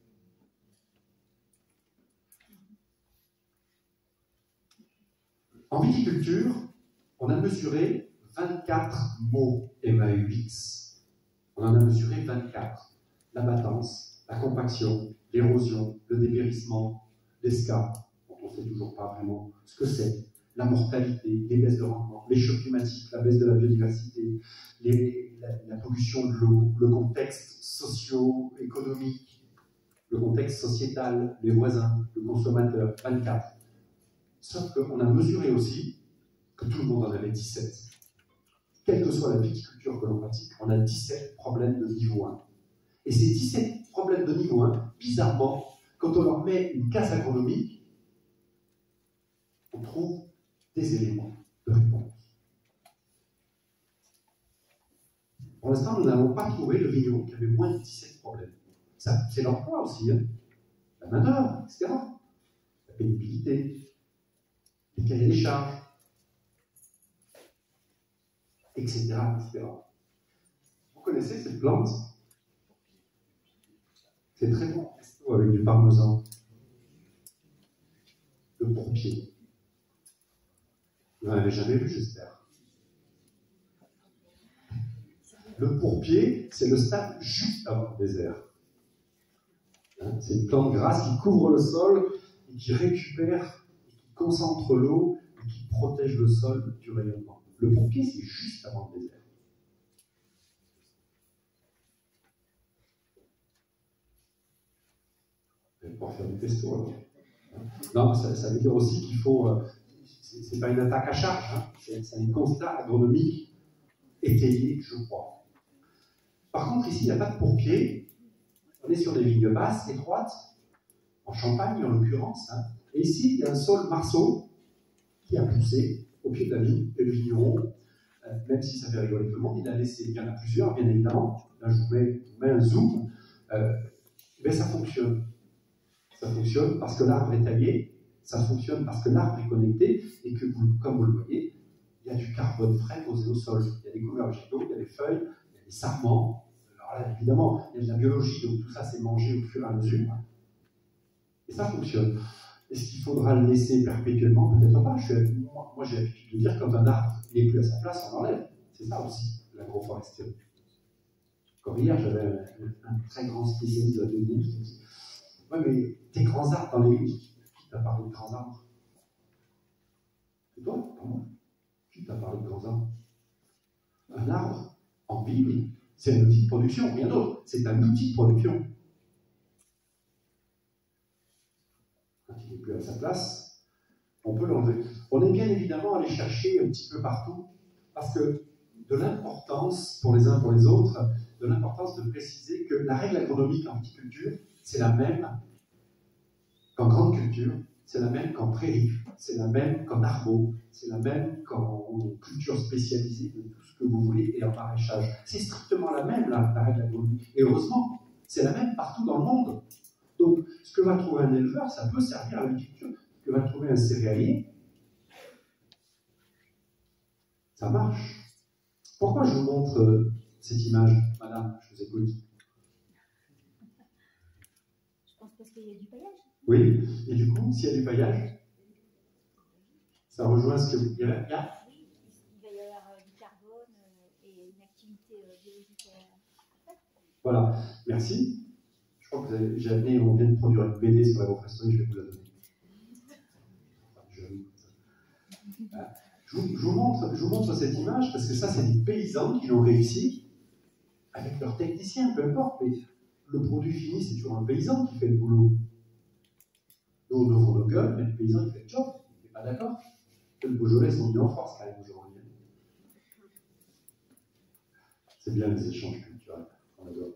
En viticulture, on a mesuré vingt-quatre mots M A U X. On en a mesuré vingt-quatre. L'abattance, la compaction, l'érosion, le dépérissement, l'esca, dont on ne sait toujours pas vraiment ce que c'est, la mortalité, les baisses de rendement, les chocs climatiques, la baisse de la biodiversité, les, la, la pollution de l'eau, le contexte socio-économique, le contexte sociétal, les voisins, le consommateur, vingt-quatre. Sauf qu'on a mesuré aussi que tout le monde en avait dix-sept. Quelle que soit la viticulture que l'on pratique, on a dix-sept problèmes de niveau un. Et ces dix-sept problèmes de niveau un, bizarrement, quand on leur met une case agronomique, on trouve des éléments de réponse. Pour l'instant, nous n'avons pas trouvé le vigneron qui avait moins de dix-sept problèmes. Ça, c'est l'emploi aussi, hein. La main-d'œuvre, et cetera. La pénibilité, les cahiers des charges, et cetera, et cetera. Vous connaissez cette plante? C'est très bon avec du parmesan. Le pourpier. Vous n'en avez jamais vu, j'espère. Le pourpier, c'est le stade juste avant le désert. Hein, c'est une plante grasse qui couvre le sol et qui récupère, qui concentre l'eau et qui protège le sol du rayonnement. Le pourpier, c'est juste avant le désert. Pour faire du pesto, alors. Non, ça, ça veut dire aussi qu'il faut. Euh, c'est pas une attaque à charge, hein, c'est un constat agronomique étayé, je crois. Par contre, ici, il n'y a pas de pourpier. On est sur des vignes basses, étroites, en Champagne en l'occurrence. Hein. Et ici, il y a un sol marceau qui a poussé au pied de la vigne, et le vigneron, euh, même si ça fait rigoler tout le monde, il a laissé, il y en a plusieurs, bien évidemment. Là, je vous mets, je vous mets un zoom. Euh, mais ça fonctionne. Ça fonctionne parce que l'arbre est taillé, ça fonctionne parce que l'arbre est connecté, et que, vous, comme vous le voyez, il y a du carbone frais posé au sol. Il y a des couverts végétaux, il y a des feuilles, il y a des sarments. Alors là, évidemment, il y a de la biologie, donc tout ça c'est mangé au fur et à mesure. Et ça fonctionne. Est-ce qu'il faudra le laisser perpétuellement? Peut-être pas. Je suis, moi, moi j'ai l'habitude de dire, quand un arbre n'est plus à sa place, on l'enlève. C'est ça aussi, l'agroforesterie. Comme hier, j'avais un, un très grand spécialiste de la biologie qui dit « Ouais, mais tes grands arbres dans les vignes, qui t'a parlé de grands arbres? C'est toi, pas moi. Qui t'a parlé de grands arbres? Un arbre, en Bible, c'est un outil de production, rien d'autre. C'est un outil de production. Quand il n'est plus à sa place, on peut l'enlever. On est bien évidemment allé chercher un petit peu partout, parce que de l'importance, pour les uns pour les autres, de l'importance de préciser que la règle agronomique en viticulture, c'est la même qu'en grande culture, c'est la même qu'en prairie, c'est la même qu'en arbo, c'est la même qu'en culture spécialisée de tout ce que vous voulez et en maraîchage. C'est strictement la même, la, la règle agronomique. Et heureusement, c'est la même partout dans le monde. Donc, ce que va trouver un éleveur, ça peut servir à l'agriculture. Ce que va trouver un céréalier, ça marche. Pourquoi je vous montre euh, cette image, madame? Je vous écoute. Je pense parce qu'il y a du paillage. Oui, et du coup, s'il y a du paillage, ça rejoint ce que vous direz. Oui, il va y avoir du carbone et une activité biologique. Voilà, merci. Je crois que j'ai amené, on vient de produire une B D sur l'agroforesterie, je vais vous la donner. Je vous, je, vous montre, je vous montre cette image parce que ça, c'est des paysans qui l'ont réussi avec leurs techniciens, peu importe. Mais le produit fini, c'est toujours un paysan qui fait le boulot. Nous, on ouvre nos gueules, mais le paysan, il fait le job. Il n'est pas d'accord. Le Beaujolais sont venus en force quand même aujourd'hui. C'est bien les échanges culturels. On adore.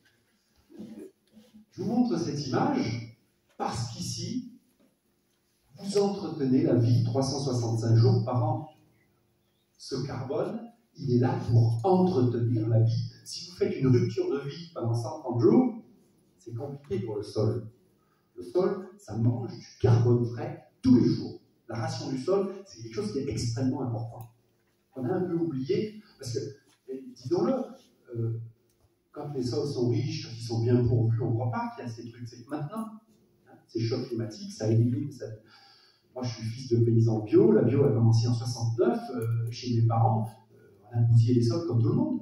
Je vous montre cette image parce qu'ici, vous entretenez la vie trois cent soixante-cinq jours par an. Ce carbone, il est là pour entretenir la vie. Si vous faites une rupture de vie pendant cent trente jours, c'est compliqué pour le sol. Le sol, ça mange du carbone frais tous les jours. La ration du sol, c'est quelque chose qui est extrêmement important. On a un peu oublié, parce que, disons-le, euh, quand les sols sont riches, quand ils sont bien pourvus, on ne voit pas qu'il y a ces trucs. C'est que maintenant, hein, ces chocs climatiques, ça élimine. Ça... Moi, je suis fils de paysan bio. La bio a commencé en soixante-neuf. Euh, chez mes parents, euh, on a bousillé les sols comme tout le monde.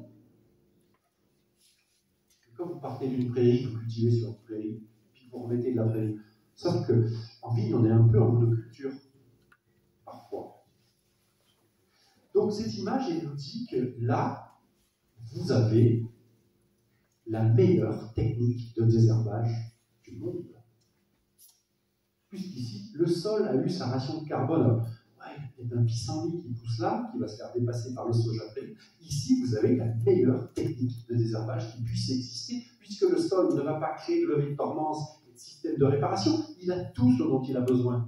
Quand vous partez d'une prairie, vous cultivez sur une prairie, puis vous remettez de la prairie. Sauf qu'en ville, on est un peu en monoculture, parfois. Donc, cette image, elle nous dit que là, vous avez la meilleure technique de désherbage du monde. Puisqu'ici, le sol a eu sa ration de carbone. Ouais, il y a un pissenlit qui pousse là, qui va se faire dépasser par le soja après. Ici, vous avez la meilleure technique de désherbage qui puisse exister, puisque le sol ne va pas créer de levée de tormence et de système de réparation. Il a tout ce dont il a besoin.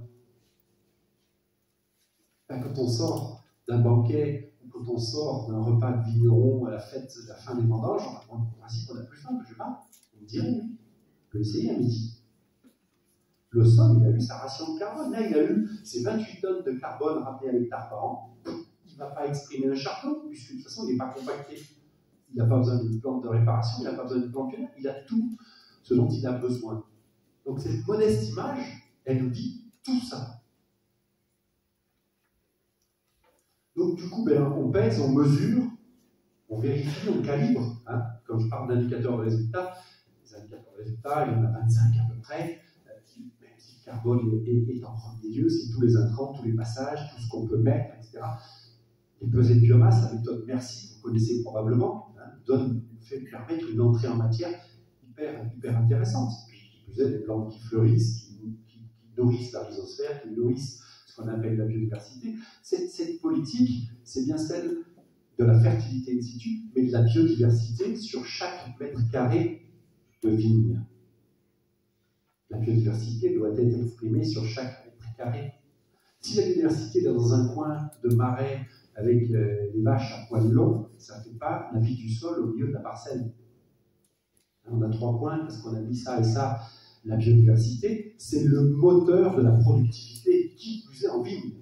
Ben, quand on sort d'un banquet, ou quand on sort d'un repas de vigneron à la fête de la fin des vendanges, en principe, on a plus faim, je sais pas. On dirait, oui. On peut essayer à midi. Le sol, il a eu sa ration de carbone. Là, il a eu ses vingt-huit tonnes de carbone rappelées à l'hectare par an. Il ne va pas exprimer un charbon, puisque de toute façon, il n'est pas compacté. Il n'a pas besoin d'une plante de réparation, il n'a pas besoin d'une plante tunnel. Il a tout ce dont il a besoin. Donc, cette modeste image, elle nous dit tout ça. Donc, du coup, ben, on pèse, on mesure, on vérifie, on calibre. Hein. Quand je parle d'indicateurs de résultats, les indicateurs de résultats, il y en a vingt-cinq à peu près. Le carbone est, est, est en premier lieu, c'est tous les intrants, tous les passages, tout ce qu'on peut mettre, et cetera. Les pesées de biomasse, la méthode Merci, vous connaissez probablement, hein, donne, fait permettre une entrée en matière hyper, hyper intéressante. Qui plus est, des plantes qui fleurissent, qui, qui, qui nourrissent la rhizosphère, qui nourrissent ce qu'on appelle la biodiversité. Cette, cette politique, c'est bien celle de la fertilité in situ, mais de la biodiversité sur chaque mètre carré de vigne. La biodiversité doit être exprimée sur chaque mètre carré. Si la biodiversité est dans un coin de marais avec les vaches à poils longs, ça ne fait pas la vie du sol au milieu de la parcelle. On a trois points parce qu'on a mis ça et ça. La biodiversité, c'est le moteur de la productivité, qui plus est en vigne. Il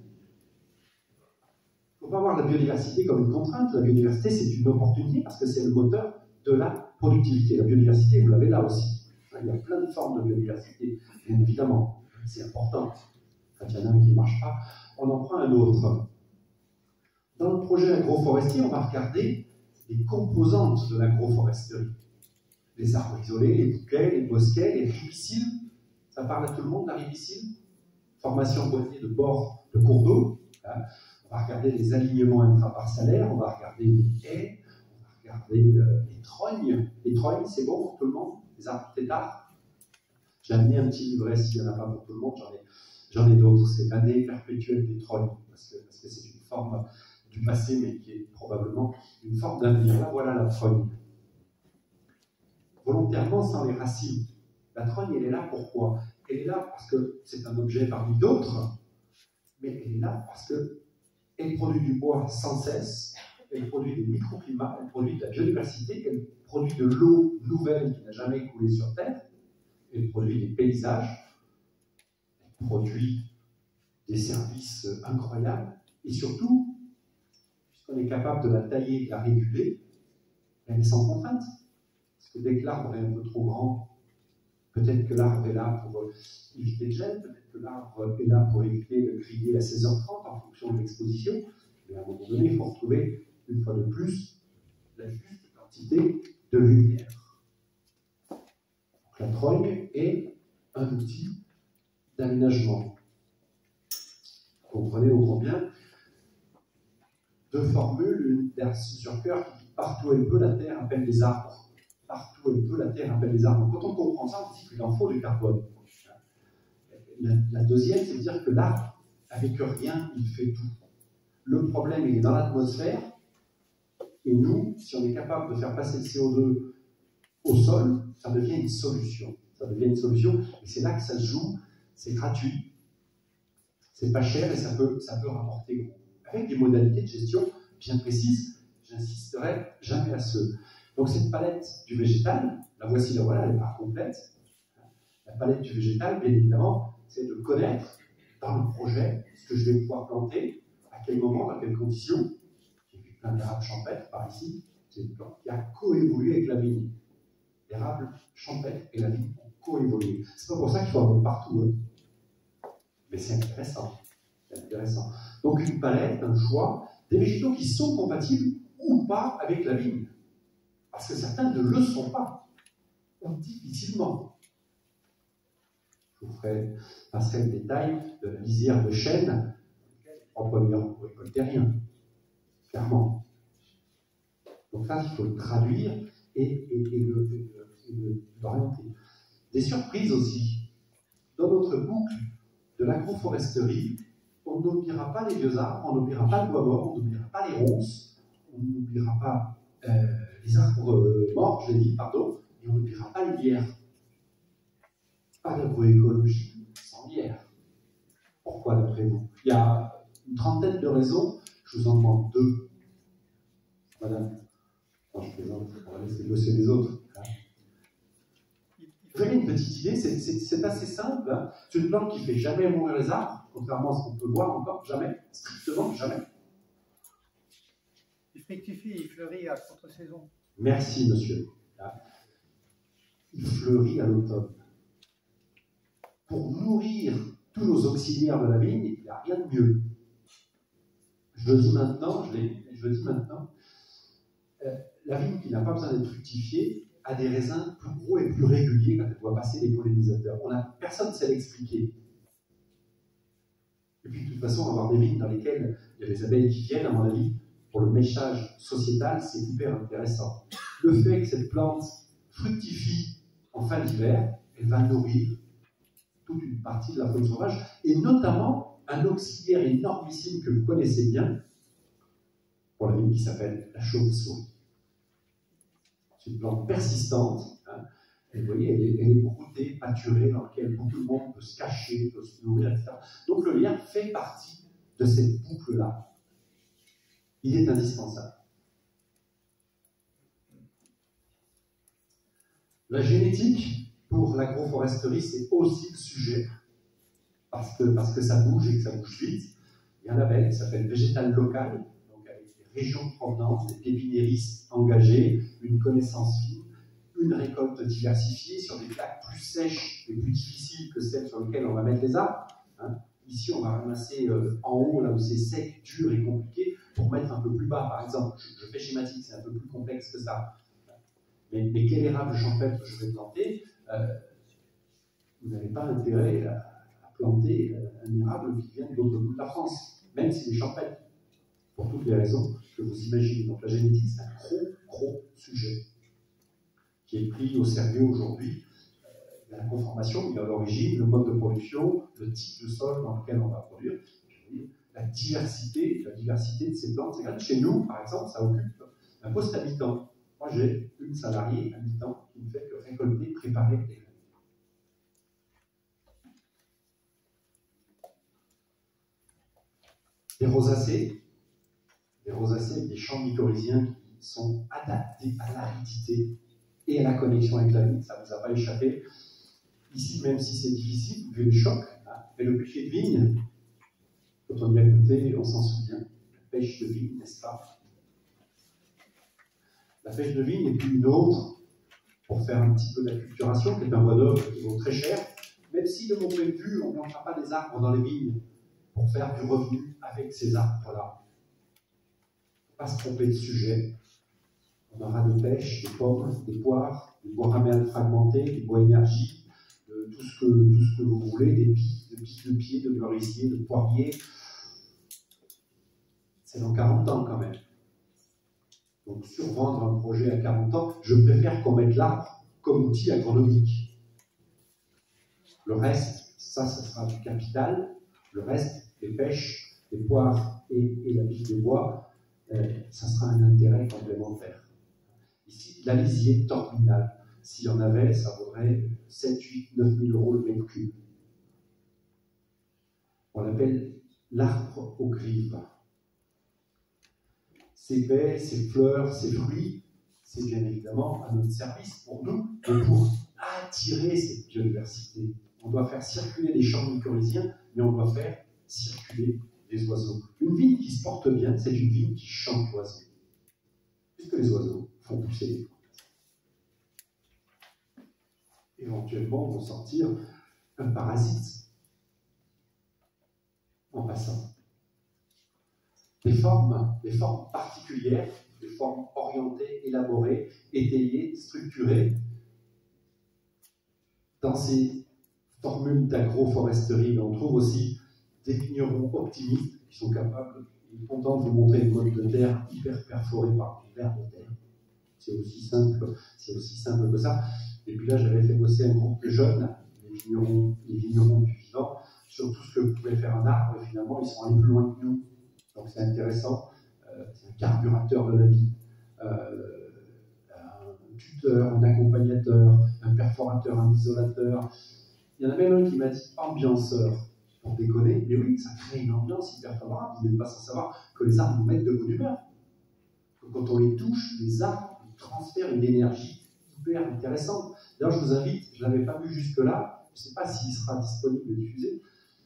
ne faut pas voir la biodiversité comme une contrainte. La biodiversité, c'est une opportunité parce que c'est le moteur de la productivité. La biodiversité, vous l'avez là aussi. Il y a plein de formes de biodiversité, bien évidemment. C'est important. Quand il y en a un qui ne marche pas, on en prend un autre. Dans le projet agroforestier, on va regarder les composantes de l'agroforesterie. Les arbres isolés, les bouquets, les bosquets, les ripiciles. Ça parle à tout le monde, la ripicile. Formation boîtier de bord de cours d'eau. Hein. On va regarder les alignements intraparcellaires, on va regarder les haies, on va regarder euh, les trognes. Les trognes, c'est bon pour tout le monde? Les arbres têtards. J'ai amené un petit livret, s'il n'y en a pas pour tout le monde, j'en ai, j'en ai d'autres. C'est l'année perpétuelle des trognes, parce que, parce que c'est une forme du passé, mais qui est probablement une forme d'avenir. Là, voilà la trogne. Volontairement sans les racines. La trogne, elle est là pourquoi? Elle est là parce que c'est un objet parmi d'autres, mais elle est là parce qu'elle produit du bois sans cesse, elle produit des microclimats, elle produit de la biodiversité, elle produit de l'eau nouvelle qui n'a jamais coulé sur Terre, elle produit des paysages, elle produit des services incroyables, et surtout, puisqu'on est capable de la tailler, de la réguler, elle est sans contrainte. Parce que dès que l'arbre est un peu trop grand, Peut-être que l'arbre est là pour euh, éviter le gel, peut-être que l'arbre est là pour éviter de griller à seize heures trente en fonction de l'exposition. Mais à un moment donné, il faut retrouver, une fois de plus, la juste quantité de lumière. Donc, la trogne est un outil d'aménagement. Vous comprenez au grand bien deux formules, une d'Ernst Zürcher qui dit « Partout où elle peut, la terre appelle les arbres ». Partout où elle peut, la terre appelle les arbres. Quand on comprend ça, on se dit qu'il en faut du carbone. La, la deuxième, c'est de dire que l'arbre, avec rien, il fait tout. Le problème, il est dans l'atmosphère, et nous, si on est capable de faire passer le C O deux au sol, ça devient une solution. Ça devient une solution, et c'est là que ça se joue. C'est gratuit, c'est pas cher, et ça peut, ça peut rapporter gros. Avec des modalités de gestion bien précises, j'insisterai jamais à ce. Donc cette palette du végétal, la voici, la voilà, elle n'est pas complète. La palette du végétal, bien évidemment, c'est de connaître dans le projet ce que je vais pouvoir planter, à quel moment, dans quelles conditions. J'ai vu plein d'érables champêtres par ici, c'est une plante qui a coévolué avec la vigne. L'érable champêtre et la vigne ont coévolué. C'est pas pour ça qu'il faut en mettre partout, hein. Mais c'est intéressant. C'est intéressant. Donc une palette, un choix, des végétaux qui sont compatibles ou pas avec la vigne. Parce que certains ne le sont pas, ou difficilement. Je vous ferai, passerai le détail de la lisière de chêne, en premier pour récolter rien, clairement. Donc là, il faut le traduire et, et, et, le, et, le, et l'orienter. Des surprises aussi. Dans notre boucle de l'agroforesterie, on n'oubliera pas les vieux arbres, on n'oubliera pas le bois mort, on n'oubliera pas les ronces, on n'oubliera pas euh, les arbres morts, je l'ai dit, pardon, et on n'oubliera pas les lierres. Pas d'agroécologie sans lierre. Pourquoi, d'après vous? Il y a une trentaine de raisons, je vous en demande deux. Madame, quand je plaisante, on va laisser bosser les autres. Vous avez une petite idée, c'est, c'est, c'est assez simple. Hein. C'est une plante qui ne fait jamais mourir les arbres, contrairement à ce qu'on peut voir encore, jamais, strictement jamais. Il fructifie, il fleurit à contre-saison. Merci, monsieur. Il fleurit à l'automne. Pour nourrir tous nos auxiliaires de la vigne, il n'y a rien de mieux. Je le dis maintenant, je, l'ai, je le dis maintenant, euh, la vigne qui n'a pas besoin d'être fructifiée a des raisins plus gros et plus réguliers quand elle doit passer les pollinisateurs. On a, personne ne sait l'expliquer. Et puis de toute façon, avoir des vignes dans lesquelles il y a des abeilles qui viennent, à mon avis, pour le méchage sociétal, c'est hyper intéressant. Le fait que cette plante fructifie en fin d'hiver, elle va nourrir toute une partie de la faune sauvage, et notamment un auxiliaire énormissime que vous connaissez bien, pour la vigne qui s'appelle la chauve-souris. C'est une plante persistante, hein, et vous voyez, elle est, elle est broutée, pâturée, dans laquelle beaucoup de monde peut se cacher, peut se nourrir, et cetera. Donc le lierre fait partie de cette boucle-là. Il est indispensable. La génétique, pour l'agroforesterie, c'est aussi le sujet, parce que, parce que ça bouge et que ça bouge vite. Il y a un label qui s'appelle Végétal Local, donc avec des régions de provenance, des pépiniéristes engagés, une connaissance fine, une récolte diversifiée sur des plaques plus sèches et plus difficiles que celles sur lesquelles on va mettre les arbres. Hein. Ici, on va ramasser euh, en haut, là où c'est sec, dur et compliqué, pour mettre un peu plus bas. Par exemple, je, je fais schématique, c'est un peu plus complexe que ça. Mais, mais quel érable champêtre je vais planter, euh, vous n'avez pas intérêt à, à planter un érable qui vient de l'autre bout de la France, même s'il est champêtre, pour toutes les raisons que vous imaginez. Donc la génétique, c'est un gros, gros sujet qui est pris au sérieux aujourd'hui. Euh, il y a la conformation, il y a l'origine, le mode de production, le type de sol dans lequel on va produire, puis la diversité, la diversité de ces plantes. Regarde, chez nous, par exemple, ça occupe un poste à mi-temps. Moi, j'ai une salariée à mi-temps qui ne fait que récolter, préparer les graines. Des rosacées, des rosacées avec des champs mycorhiziens qui sont adaptés à l'aridité et à la connexion avec la vigne, ça ne vous a pas échappé. Ici, même si c'est difficile, vu le choc, hein, mais le buffet de vigne, quand on y a goûté, on s'en souvient. La pêche de vigne, n'est-ce pas? La pêche de vigne et puis une autre pour faire un petit peu d'acculturation, qui est un bois d'œuvre qui vaut très cher, même si, de mon point de vue, on ne plantera pas des arbres dans les vignes pour faire du revenu avec ces arbres-là. Il ne faut pas se tromper de sujet. On aura des pêches, des pommes, des poires, des bois raméales fragmentés, des bois énergie, de tout, ce que, tout ce que vous voulez, des pies, de pies de pieds, de merisiers, de poiriers. C'est dans quarante ans quand même. Donc survendre un projet à quarante ans, je préfère qu'on mette l'arbre comme outil agronomique. Le reste, ça, ça sera du capital. Le reste, les pêches, les poires et, et la piste de bois, euh, ça sera un intérêt complémentaire. Ici, l'alisier terminal, s'il y en avait, ça vaudrait sept, huit, neuf mille euros le mètre cube. On l'appelle l'arbre aux grives. Ses baies, ses fleurs, ses fruits, c'est bien évidemment à notre service pour nous, et pour attirer cette biodiversité. On doit faire circuler les champs mycorhiziens, mais on doit faire circuler les oiseaux. Une vigne qui se porte bien, c'est une vigne qui chante l'oiseau. Puisque les oiseaux font pousser les plantes. Éventuellement, vont sortir un parasite en passant. Des formes, des formes particulières, des formes orientées, élaborées, étayées, structurées. Dans ces formules d'agroforesterie, on trouve aussi des vignerons optimistes qui sont capables, ils sont contents de vous montrer une motte de terre hyper perforée par du ver de terre. C'est aussi simple, c'est aussi simple que ça. Et puis là, j'avais fait bosser un groupe de jeunes, les vignerons, les vignerons du vivant, sur tout ce que pouvait faire un arbre, et finalement, ils sont allés plus loin que nous. Donc c'est intéressant, euh, c'est un carburateur de la vie, euh, un tuteur, un accompagnateur, un perforateur, un isolateur. Il y en a même un qui m'a dit ambianceur, pour déconner, mais oui, ça crée une ambiance hyper favorable, vous n'êtes pas sans savoir que les arbres nous mettent de bonne humeur. Quand on les touche, les arbres ils transfèrent une énergie hyper intéressante. D'ailleurs, je vous invite, je ne l'avais pas vu jusque-là, je ne sais pas s'il sera disponible et diffusé,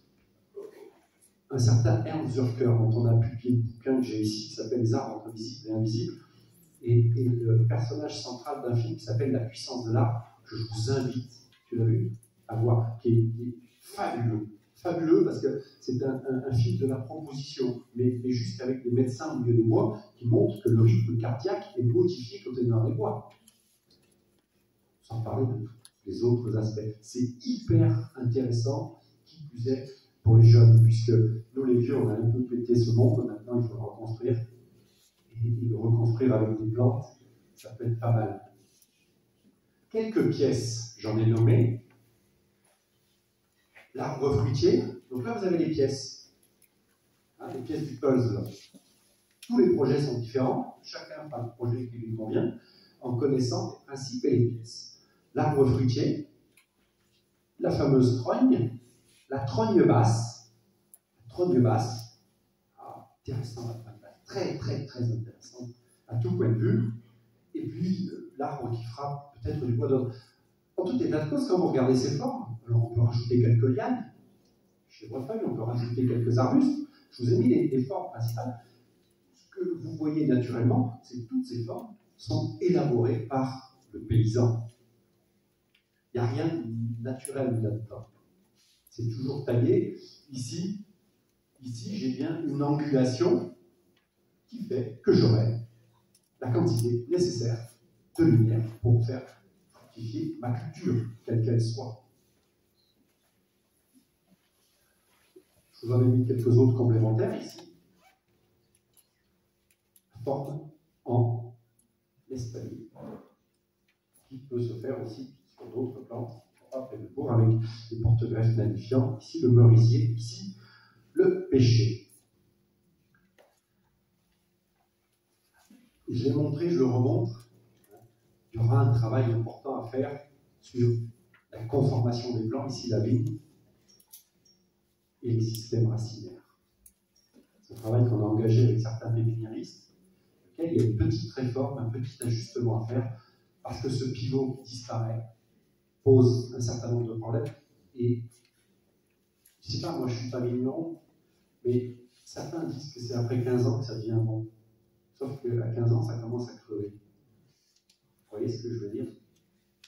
un certain Ernst Zürcher, dont on a publié le bouquin que j'ai ici, qui s'appelle Les arbres entre visibles et invisibles, et, et le personnage central d'un film qui s'appelle La puissance de l'arbre, que je vous invite, tu l'as vu, à voir, qui est, qui est fabuleux. Fabuleux parce que c'est un, un, un film de la proposition, mais, mais juste avec des médecins au milieu des bois qui montrent que le rythme cardiaque est modifié quand on est dans les bois. Sans parler de tous les autres aspects. C'est hyper intéressant, qui plus est, pour les jeunes, puisque nous les vieux, on a un peu pété ce monde, maintenant il faut le reconstruire, et, et le reconstruire avec des plantes, ça peut être pas mal. Quelques pièces, j'en ai nommé. L'arbre fruitier, donc là vous avez les pièces, hein, les pièces du puzzle. Tous les projets sont différents, chacun a le projet qui lui convient, en connaissant les principes et les pièces. L'arbre fruitier, la fameuse trogne, la trogne basse, la trogne basse, ah, intéressant, la trogne basse, très très très intéressant à tout point de vue, et puis euh, l'arbre qui frappe peut-être du bois d'œuvre. En tout état de cause, quand vous regardez ces formes, alors on peut rajouter quelques lianes, chez Brefeuille, on peut rajouter quelques arbustes, je vous ai mis les, les formes principales. Ce que vous voyez naturellement, c'est que toutes ces formes sont élaborées par le paysan. Il n'y a rien de naturel là-dedans. C'est toujours taillé. Ici, ici j'ai bien une angulation qui fait que j'aurai la quantité nécessaire de lumière pour faire fructifier ma culture, quelle qu'elle soit. Je vous en ai mis quelques autres complémentaires ici. La forme en espalier, qui peut se faire aussi sur d'autres plantes, après le bourg avec des porte-greffes nanifiants. Ici, le merisier, ici, le pêcher. Je l'ai montré, je le remontre. Il y aura un travail important à faire sur la conformation des plants, ici la vigne, et les systèmes racinaires. C'est un travail qu'on a engagé avec certains pépiniéristes, auquel il y a une petite réforme, un petit ajustement à faire, parce que ce pivot qui disparaît pose un certain nombre de problèmes. Et je ne sais pas, moi je ne suis pas vigneron, mais certains disent que c'est après quinze ans que ça devient bon. Sauf qu'à quinze ans, ça commence à crever. Vous voyez ce que je veux dire?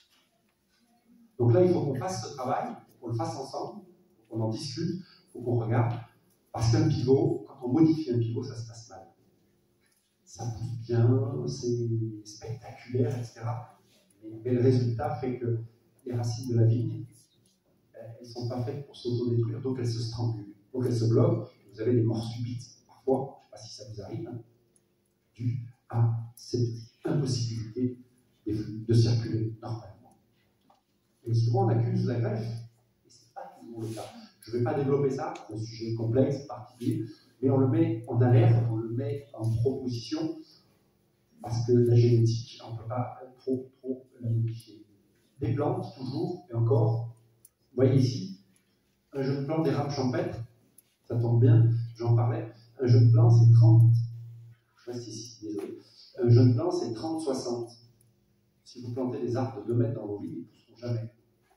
Donc là, il faut qu'on fasse ce travail, qu'on le fasse ensemble, qu'on en discute, il faut qu'on regarde. Parce qu'un pivot, quand on modifie un pivot, ça se passe mal. Ça pousse bien, c'est spectaculaire, et cetera. Mais le résultat fait que les racines de la vigne, elles ne sont pas faites pour s'autodétruire, donc elles se strangulent, donc elles se bloquent. Vous avez des morts subites, parfois, je ne sais pas si ça vous arrive, hein, dû à cette impossibilité de circuler normalement. Et souvent, on accuse la greffe, et ce n'est pas toujours le cas. Je ne vais pas développer ça, c'est un sujet complexe, particulier, mais on le met en alerte, on le met en proposition, parce que la génétique, on ne peut pas trop, trop la modifier. Des plantes, toujours, et encore, vous voyez ici, un jeune plant d'érable champêtre, ça tombe bien, j'en parlais, un jeune plant c'est trente, je reste ici, désolé, un jeune plant c'est trente soixante. Si vous plantez des arbres de deux mètres dans vos vignes, ils ne pousseront jamais.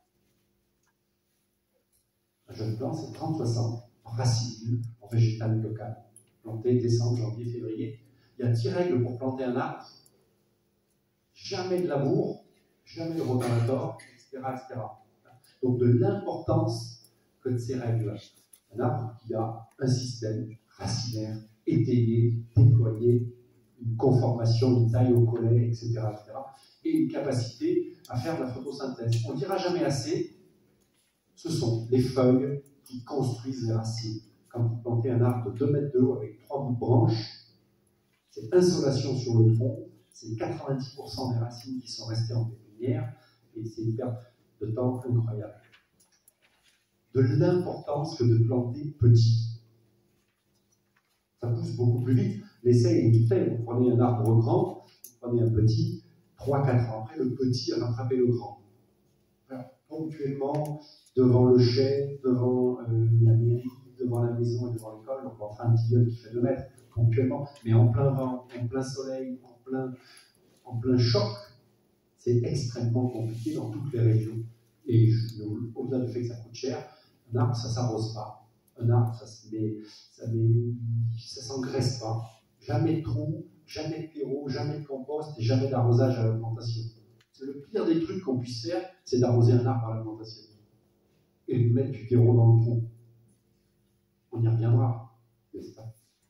Un jeune plant c'est trente soixante, en racine, en végétal local, planté décembre, janvier, février. Il y a dix règles pour planter un arbre, jamais de labour, jamais de rotarator, et cetera, et cetera. Donc de l'importance que de ces règles. Un arbre qui a un système racinaire, étayé, déployé, une conformation, une taille au collet, et cetera, et cetera, et une capacité à faire de la photosynthèse. On ne dira jamais assez, ce sont les feuilles qui construisent les racines. Quand vous plantez un arbre de deux mètres de haut avec trois bouts de branches, c'est insolation sur le tronc, c'est quatre-vingt-dix pour cent des racines qui sont restées en pépinière, et c'est une perte de temps incroyable. De l'importance que de planter petit. Ça pousse beaucoup plus vite. L'essai est vite fait. Vous prenez un arbre grand, vous prenez un petit, trois à quatre ans après, le petit a rattrapé le grand. Alors, ponctuellement, devant le chai, devant euh, la mairie, devant la maison et devant l'école, on va faire un petit gueule qui fait deux mètres, ponctuellement, mais en plein vent, en plein soleil, en plein, en plein choc, c'est extrêmement compliqué dans toutes les régions. Et au-delà du fait que ça coûte cher, un arbre, ça ne s'arrose pas. Un arbre, ça ne s'engraisse pas. Jamais de trou, jamais de terreau, jamais de compost et jamais d'arrosage à la plantation. C'est le pire des trucs qu'on puisse faire, c'est d'arroser un arbre à la plantation. Et de mettre du terreau dans le tronc. On y reviendra, n'est-ce pas?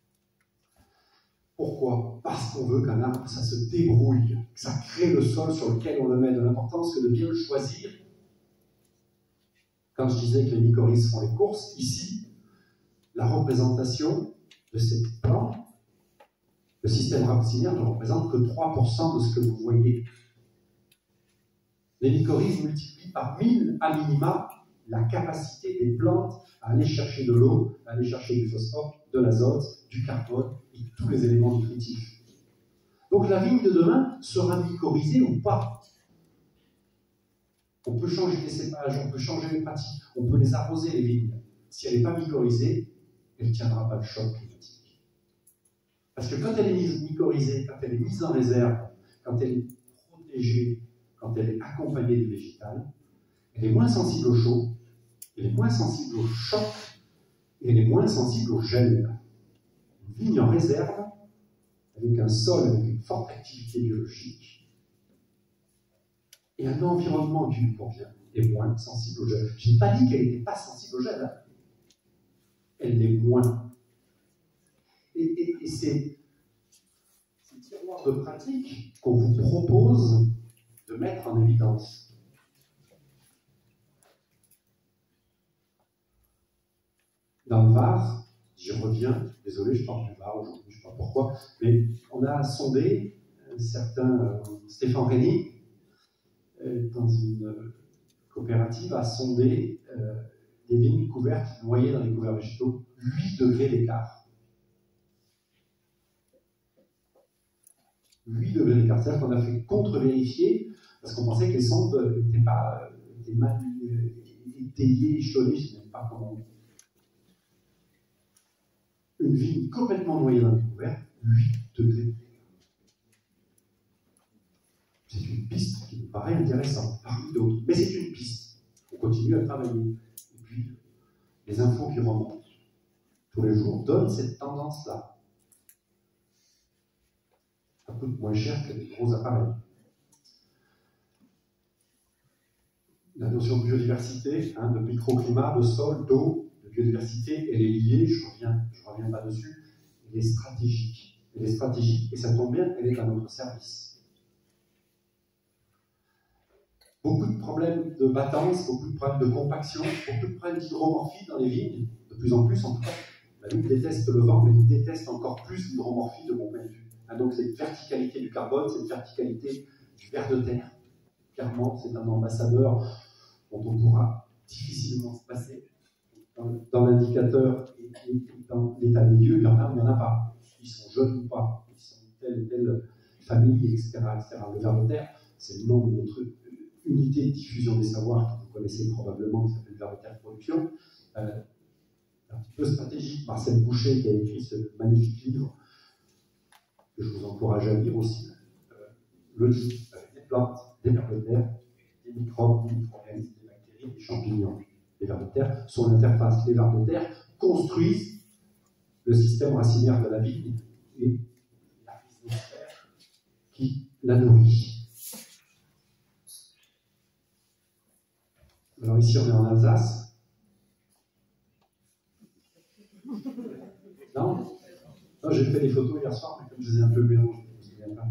Pourquoi? Parce qu'on veut qu'un arbre, ça se débrouille, que ça crée le sol sur lequel on le met, de l'importance que de bien le choisir. Quand je disais que les mycorhizes font les courses, ici, la représentation de cette plante, le système racinaire ne représente que trois pour cent de ce que vous voyez. Les mycorhizes multiplient par mille à minima la capacité des plantes à aller chercher de l'eau, à aller chercher du phosphore, de l'azote, du carbone et tous les éléments nutritifs. Donc la vigne de demain sera mycorhizée ou pas. On peut changer les cépages, on peut changer les pratiques, on peut les arroser les vignes. Si elle n'est pas mycorhizée, elle ne tiendra pas le choc climatique. Parce que quand elle est mycorhizée, quand elle est mise en réserve, quand elle est protégée, quand elle est accompagnée du végétal, elle est moins sensible au chaud, elle est moins sensible au choc, et elle est moins sensible au gel. Une vigne en réserve, avec un sol avec une forte activité biologique, et un environnement qui lui convient, est moins sensible au gel. Je n'ai pas dit qu'elle n'était pas sensible au gel, hein. Elle l'est moins. Et, et, et c'est ces tiroirs de pratique qu'on vous propose de mettre en évidence. Dans le Var, j'y reviens, désolé, je parle du Var aujourd'hui, je ne sais pas pourquoi, mais on a sondé un certain euh, Stéphane Rény, euh, dans une euh, coopérative, a sondé euh, des vignes couvertes, noyées dans les couverts végétaux, huit degrés d'écart. huit degrés d'écart, c'est-à-dire qu'on a fait contre-vérifier, parce qu'on pensait que les sondes n'étaient pas euh, étaient mal euh, étayées, échelonnées, je ne sais même pas comment on dit. Une vigne complètement noyée dans le couvert, huit degrés. C'est une piste qui me paraît intéressante, parmi d'autres. Mais c'est une piste. On continue à travailler. Et puis, les infos qui remontent tous les jours donnent cette tendance-là. Ça coûte moins cher que les gros appareils. La notion de biodiversité, hein, de microclimat, de sol, d'eau, de biodiversité, elle est liée, je ne reviens, je reviens pas dessus, elle est stratégique. Elle est stratégique, et ça tombe bien, elle est à notre service. Beaucoup de problèmes de battance, beaucoup de problèmes de compaction, beaucoup de problèmes d'hydromorphie dans les vignes, de plus en plus en tout cas. La vigne déteste le vent, mais elle déteste encore plus l'hydromorphie de mon point de vue. Hein, donc cette verticalité du carbone, cette verticalité du ver de terre. Clairement, c'est un ambassadeur dont on pourra difficilement se passer. Dans, dans l'indicateur et, et dans l'état des lieux, il y en a, il n'y en a pas. Ils sont jeunes ou pas, ils sont telle telle famille, et cetera, et cetera. Le ver de terre, c'est le nom de notre unité de diffusion des savoirs que vous connaissez probablement, qui s'appelle Ver de terre production. Euh, un petit peu stratégique. Marcel Boucher, qui a écrit ce magnifique livre, que je vous encourage à lire aussi, euh, le dit, avec des plantes, des vers de terre, des microbes, des micro-organismes, des bactéries, des champignons. Les vers de terre sont l'interface. Les vers de terre construisent le système racinaire de la vigne et la rhizosphère qui la nourrit. Alors ici, on est en Alsace. Non, non, j'ai fait des photos hier soir, mais comme je les ai un peu mélangées, je ne me souviens pas.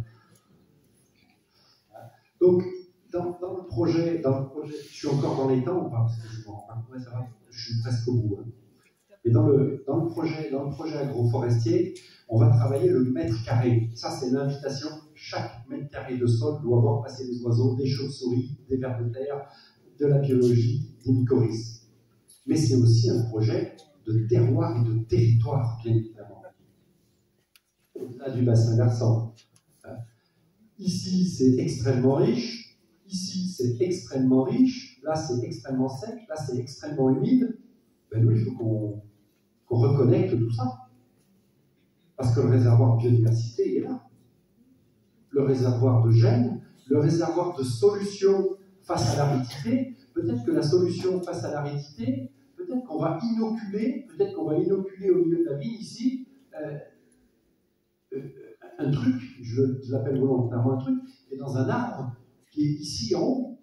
Donc, dans, dans, le projet, dans le projet, je suis encore dans les temps ou pas? Parce que je, bon, ouais, ça va, je suis presque au bout. Hein. Et dans le, dans, le projet, dans le projet agroforestier, on va travailler le mètre carré. Ça, c'est l'invitation. Chaque mètre carré de sol doit voir passer des oiseaux, des chauves-souris, des vers de terre, de la biologie, des mycorhizes. Mais c'est aussi un projet de terroir et de territoire, bien évidemment. Au-delà du bassin versant. Ici, c'est extrêmement riche. Ici, c'est extrêmement riche. Là, c'est extrêmement sec. Là, c'est extrêmement humide. Ben nous, il faut qu'on qu'on reconnecte tout ça. Parce que le réservoir de biodiversité est là. Le réservoir de gènes, le réservoir de solutions face à l'aridité. Peut-être que la solution face à l'aridité, peut-être qu'on va inoculer, peut-être qu'on va inoculer au milieu de la vigne ici, euh, euh, un truc, je, je l'appelle volontairement un truc, qui est dans un arbre qui est ici en haut,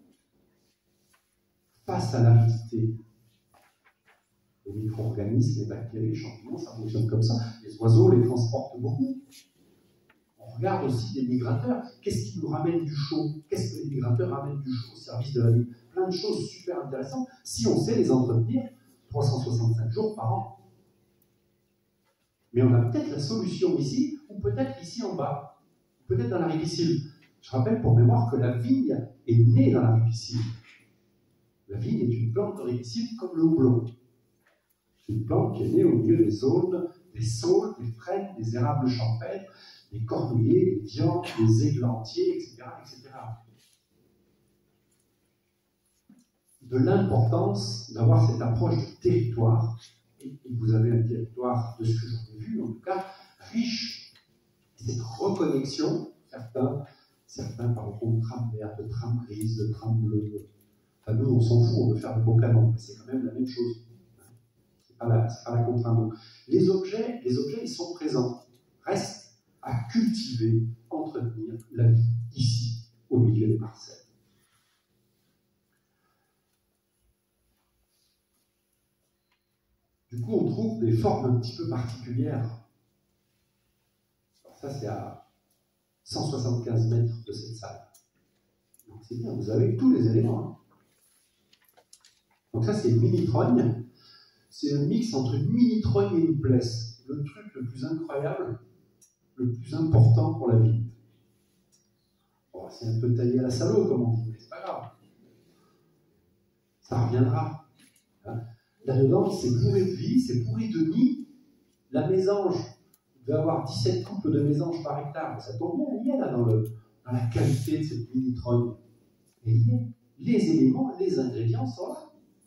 face à l'aridité. Les micro-organismes, les bactéries, les champignons, ça fonctionne comme ça. Les oiseaux les transportent beaucoup. On regarde aussi les migrateurs. Qu'est-ce qui nous ramène du chaud? Qu'est-ce que les migrateurs ramènent du chaud au service de la vie? Plein de choses super intéressantes, si on sait les entretenir trois cent soixante-cinq jours par an. Mais on a peut-être la solution ici, ou peut-être ici en bas, peut-être dans la rivicile. Je rappelle pour mémoire que la vigne est née dans la rivicile. La vigne est une plante de rivicile comme le houblon. C'est une plante qui est née au milieu des zones, des saules, des frênes, des érables champêtres, des cornuliers, des viandes, des églantiers, et cetera, et cetera. De l'importance d'avoir cette approche du territoire, et vous avez un territoire, de ce que j'en ai vu en tout cas, riche, cette reconnexion, certains, certains parleront de trame verte, de trame grise, de trame bleue. Enfin, nous, on s'en fout, on veut faire de beaux canons, mais c'est quand même la même chose. C'est pas la, c'est pas la contrainte. Donc, les objets, les objets, ils sont présents. Reste à cultiver, entretenir la vie ici, au milieu des parcelles. Du coup, on trouve des formes un petit peu particulières. Alors ça, c'est à cent soixante-quinze mètres de cette salle. Donc c'est bien, vous avez tous les éléments. Hein. Donc ça, c'est une mini-trogne. C'est un mix entre une mini-trogne et une plesse. Le truc le plus incroyable, le plus important pour la vie. Bon, c'est un peu taillé à la salaud, comme on dit, mais c'est pas grave. Ça reviendra. Hein. Là-dedans, c'est bourré de vie, c'est bourré de nids. La mésange devait avoir dix-sept couples de mésanges par hectare. Ça tombe bien, il y est là dans, le, dans la qualité de cette mini-trogne. Et il y est. Les éléments, les ingrédients sont là.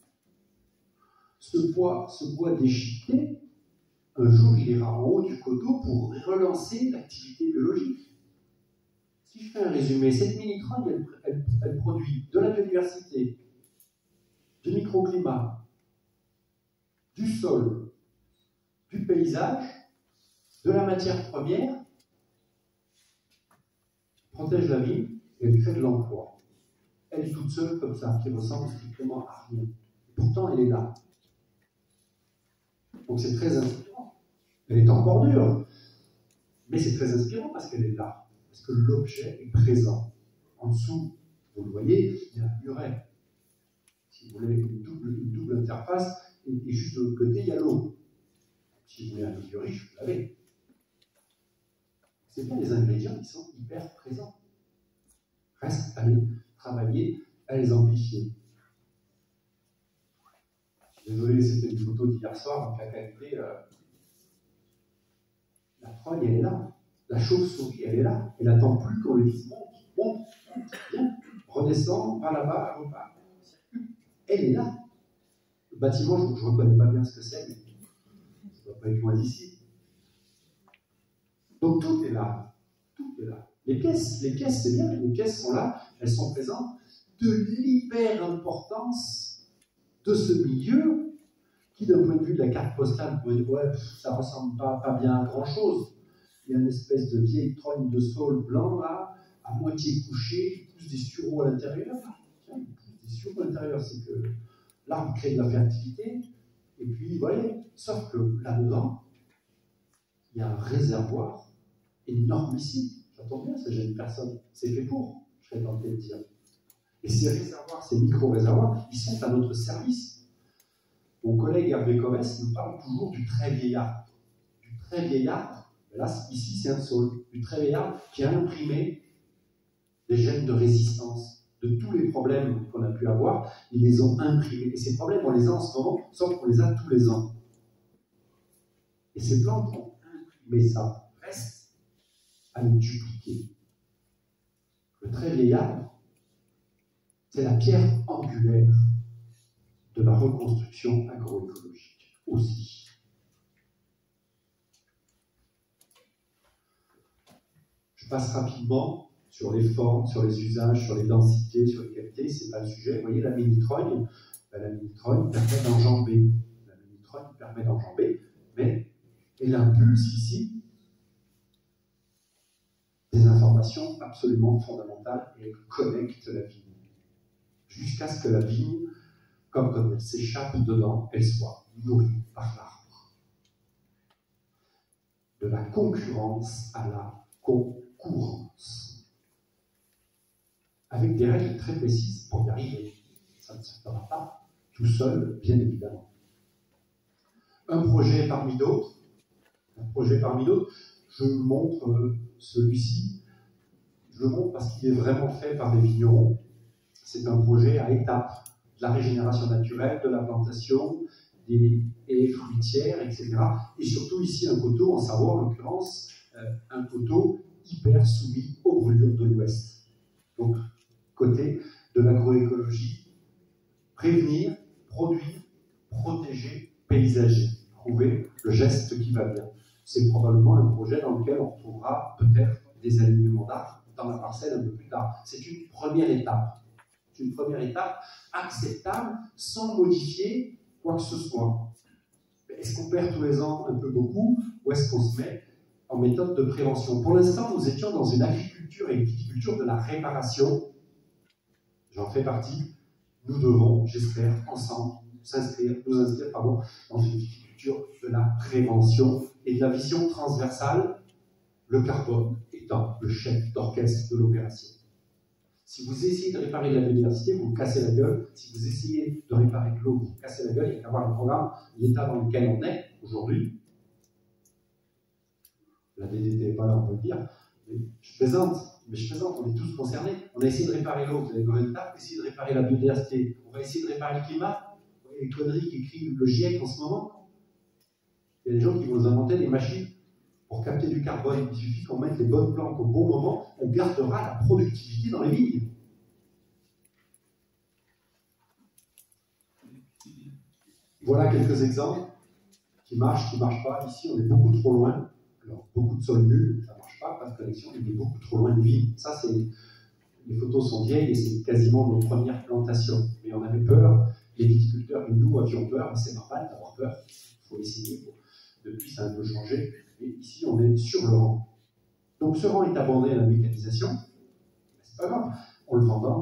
Ce bois, ce bois déchiqueté, un jour, il ira en haut du coteau pour relancer l'activité biologique. Si je fais un résumé, cette mini-trogne, elle, elle, elle produit de la biodiversité, du microclimat, du sol, du paysage, de la matière première, protège la vie et elle crée de l'emploi. elle est toute seule comme ça, qui ressemble strictement à rien. Pourtant, elle est là. Donc c'est très inspirant. Elle est en bordure, mais c'est très inspirant parce qu'elle est là, parce que l'objet est présent. En dessous, vous le voyez, il y a un muret. Si vous voulez une double, une double interface, et, et juste de l'autre côté, il y a l'eau. Si vous voulez un milieu riche, vous l'avez. C'est bien les ingrédients qui sont hyper présents. Reste à les travailler, à les amplifier. Je suis désolé, c'était une photo d'hier soir, donc la qualité, euh, la trogne, elle est là. La chauve-souris, elle est là. Elle n'attend plus qu'on lui dise monte, monte, monte, viens, redescends, va là-bas, repars. Elle est là. Le bâtiment, je ne reconnais pas bien ce que c'est, mais ça ne doit pas être loin d'ici. Donc tout est là. Tout est là. Les pièces, les pièces, c'est bien, les pièces sont là, elles sont présentes. De l'hyper-importance de ce milieu, qui d'un point de vue de la carte postale, vous dire, ouais, ça ne ressemble pas, pas bien à grand-chose. Il y a une espèce de vieille trogne de saule blanc, là, à moitié couchée, il pousse des sureaux à l'intérieur. Tiens, il pousse des sureaux à l'intérieur, c'est que l'arbre crée de la fertilité. Et puis, vous voyez, sauf que là-dedans, il y a un réservoir énormissime. J'entends bien, ça gêne personne. C'est fait pour, je serais tenté de dire. Et ces réservoirs, ces micro-réservoirs, ils sont à notre service. Mon collègue Hervé Comès nous parle toujours du très vieil arbre. Du très vieil arbre, là, ici, c'est un saule. Du très vieil arbre qui a imprimé des gènes de résistance de tous les problèmes qu'on a pu avoir. Ils les ont imprimés. Et ces problèmes, on les a en ce moment, sauf qu'on les a tous les ans. Et ces plantes ont imprimé ça. Reste à les dupliquer. Le très vieil arbre, c'est la pierre angulaire de la reconstruction agroécologique aussi. Je passe rapidement sur les formes, sur les usages, sur les densités, sur les qualités, c'est pas le sujet. Vous voyez la mini-trogne, ben, la mini-trogne permet d'enjamber. La mini-trogne permet d'enjamber, mais elle impulse ici des informations absolument fondamentales et elle connecte la vigne. Jusqu'à ce que la vigne, comme quand elle s'échappe dedans, elle soit nourrie par l'arbre. De la concurrence à la concurrence. Avec des règles très précises pour y arriver. Ça ne se fera pas tout seul, bien évidemment. Un projet parmi d'autres. Un projet parmi d'autres. Je vous montre euh, celui-ci. Je le montre parce qu'il est vraiment fait par des vignerons. C'est un projet à étapes, de la régénération naturelle, de la plantation, des haies fruitières, et cetera. Et surtout ici un coteau, en Savoie en l'occurrence, euh, un coteau hyper soumis aux brûlures de l'Ouest. Donc, côté de l'agroécologie, prévenir, produire, protéger, paysager, trouver le geste qui va bien. C'est probablement un projet dans lequel on retrouvera peut-être des alignements d'arbres dans la parcelle un peu plus tard. C'est une première étape. C'est une première étape acceptable sans modifier quoi que ce soit. Est-ce qu'on perd tous les ans un peu beaucoup ou est-ce qu'on se met en méthode de prévention? Pour l'instant, nous étions dans une agriculture et une viticulture de la réparation. J'en fais partie. Nous devons, j'espère, ensemble, s'inscrire, nous inscrire pardon, dans une viticulture de la prévention et de la vision transversale, le carbone étant le chef d'orchestre de l'opération. Si vous essayez de réparer la biodiversité, vous vous cassez la gueule. Si vous essayez de réparer l'eau, vous vous cassez la gueule. Il y a qu'à voir le programme, l'état dans lequel on est aujourd'hui. La D D T n'est pas là, on peut le dire. Mais je plaisante, mais je plaisante, on est tous concernés. On a essayé de réparer l'eau, vous avez combien d'étapes? On va essayer de réparer la biodiversité. On va essayer de réparer le climat. Vous voyez les conneries qu'écrit le GIEC en ce moment. Il y a des gens qui vont nous inventer des machines pour capter du carbone. Il suffit qu'on mette les bonnes plantes au bon moment, on gardera la productivité dans les vignes. Voilà quelques exemples qui marchent, qui ne marchent pas. Ici, on est beaucoup trop loin. Alors, beaucoup de sol nul, ça ne marche pas, pas de connexion, il est beaucoup trop loin de vignes. Ça, c'est... Les photos sont vieilles et c'est quasiment nos premières plantations. Mais on avait peur, les viticulteurs et nous avions peur, mais c'est normal d'avoir peur. Il faut essayer. Depuis, ça a un peu changé. Et ici, on est sur le rang. Donc, ce rang est abandonné à la mécanisation. C'est pas grave. On le vendange,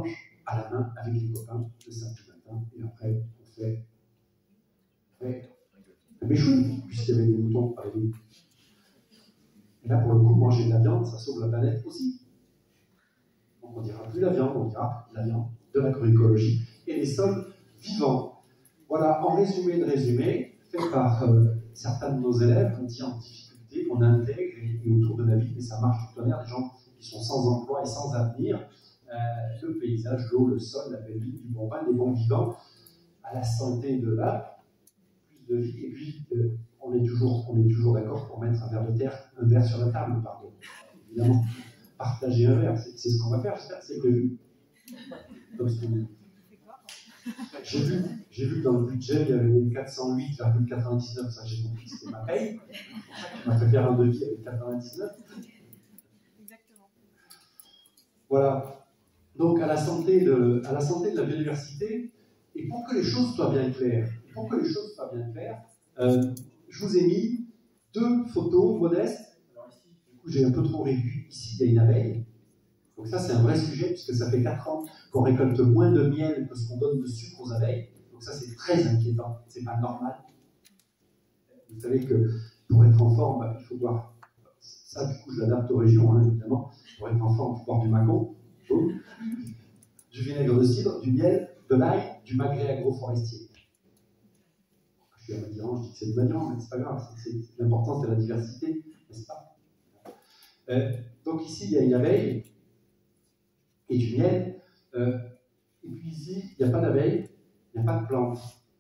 à la main avec les copains le samedi matin, et après on fait, on fait un méchoui, puisqu'il y avait des moutons avec nous. Et là, pour le coup, manger de la viande, ça sauve la planète aussi. Donc on ne dira plus la viande, on dira la viande, de l'agroécologie et des sols vivants. Voilà, en résumé de résumé, fait par euh, certains de nos élèves, on dit en difficulté, qu'on intègre et, et autour de la vie, mais ça marche tout tonnerre, des gens qui sont sans emploi et sans avenir, euh, le paysage, l'eau, le sol, la belle vie, du bon vin, des bons vivants, à la santé de l'âme, plus de vie, et puis euh, on est toujours, on est toujours d'accord pour mettre un verre de terre, un verre sur la table, pardon, évidemment. Partager un verre, c'est, c'est ce qu'on va faire, j'espère que c'est prévu. Comme ce qu'on... J'ai vu, j'ai vu que dans le budget, il y avait quatre cent huit virgule quatre-vingt-dix-neuf, ça j'ai compris, c'était ma paye. Je m'a fait faire un devis avec quatre-vingt-dix-neuf. Exactement. Voilà. Donc à la santé de, à la santé de la biodiversité, et pour que les choses soient bien claires, pour que les choses soient bien claires, euh, je vous ai mis deux photos modestes. Alors ici, du coup, j'ai un peu trop réduit. Ici, il y a une abeille. Donc ça, c'est un vrai sujet, puisque ça fait quatre ans qu'on récolte moins de miel que ce qu'on donne de sucre aux abeilles. Donc ça, c'est très inquiétant. C'est pas normal. Vous savez que pour être en forme, bah, il faut boire. Ça, du coup, je l'adapte aux régions, hein, évidemment. Pour être en forme, il faut boire du macon, du vinaigre de cidre, du miel, de l'ail, du magret agroforestier. Je suis à Madiran, je dis que c'est du Madiran, mais c'est pas grave. C'est, c'est, l'important, c'est la diversité, n'est-ce pas? euh, Donc ici, il y a une abeille et du miel. Euh, et puis ici, il n'y a pas d'abeille, il n'y a pas de plante.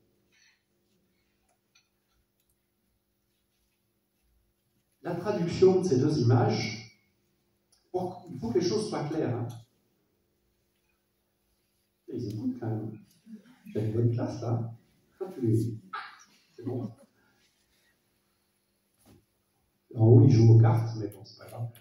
La traduction de ces deux images, pour, il faut que les choses soient claires. Hein. Ils écoutent quand même. Il y a une bonne classe là. Quand tu les... C'est bon. En haut, ils jouent aux cartes, mais bon, c'est pas grave.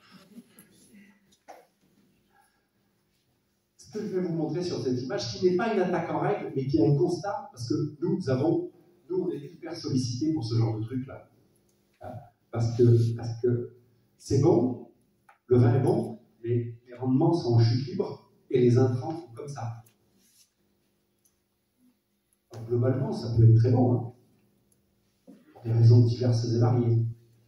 Ce que je vais vous montrer sur cette image, qui n'est pas une attaque en règle, mais qui est un constat, parce que nous, nous avons, nous, on est hyper sollicités pour ce genre de truc-là. Parce que, parce que c'est bon, le vin est bon, mais les rendements sont en chute libre, et les intrants sont comme ça. Alors, globalement, ça peut être très bon, hein, pour des raisons diverses et variées.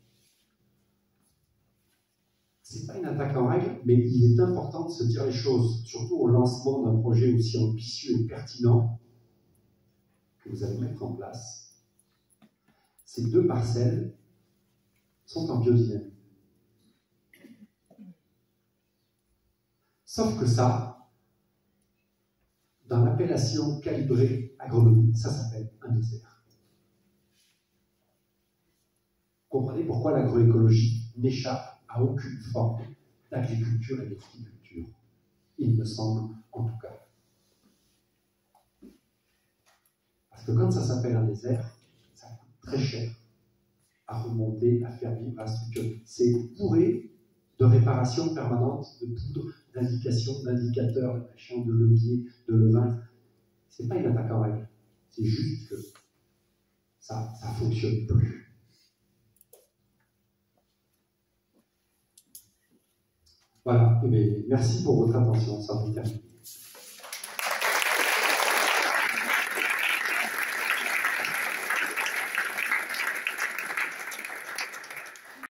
C'est pas une attaque en règle, mais il est important de se dire les choses, surtout au lancement d'un projet aussi ambitieux et pertinent que vous allez mettre en place. Ces deux parcelles sont en biodynamie. Sauf que ça, dans l'appellation calibrée agronomie, ça s'appelle un désert. Comprenez pourquoi l'agroécologie n'échappe à aucune forme d'agriculture et de friticulture. Il me semble, en tout cas. Parce que quand ça s'appelle un désert, ça coûte très cher à remonter, à faire vivre la structure. C'est bourré de réparations permanentes, de poudre, d'indications, d'indicateurs, de machin, de levier, de levain. C'est pas une attaque en règle. C'est juste que ça ne fonctionne plus. Voilà, eh bien, merci pour votre attention, ça vous termine.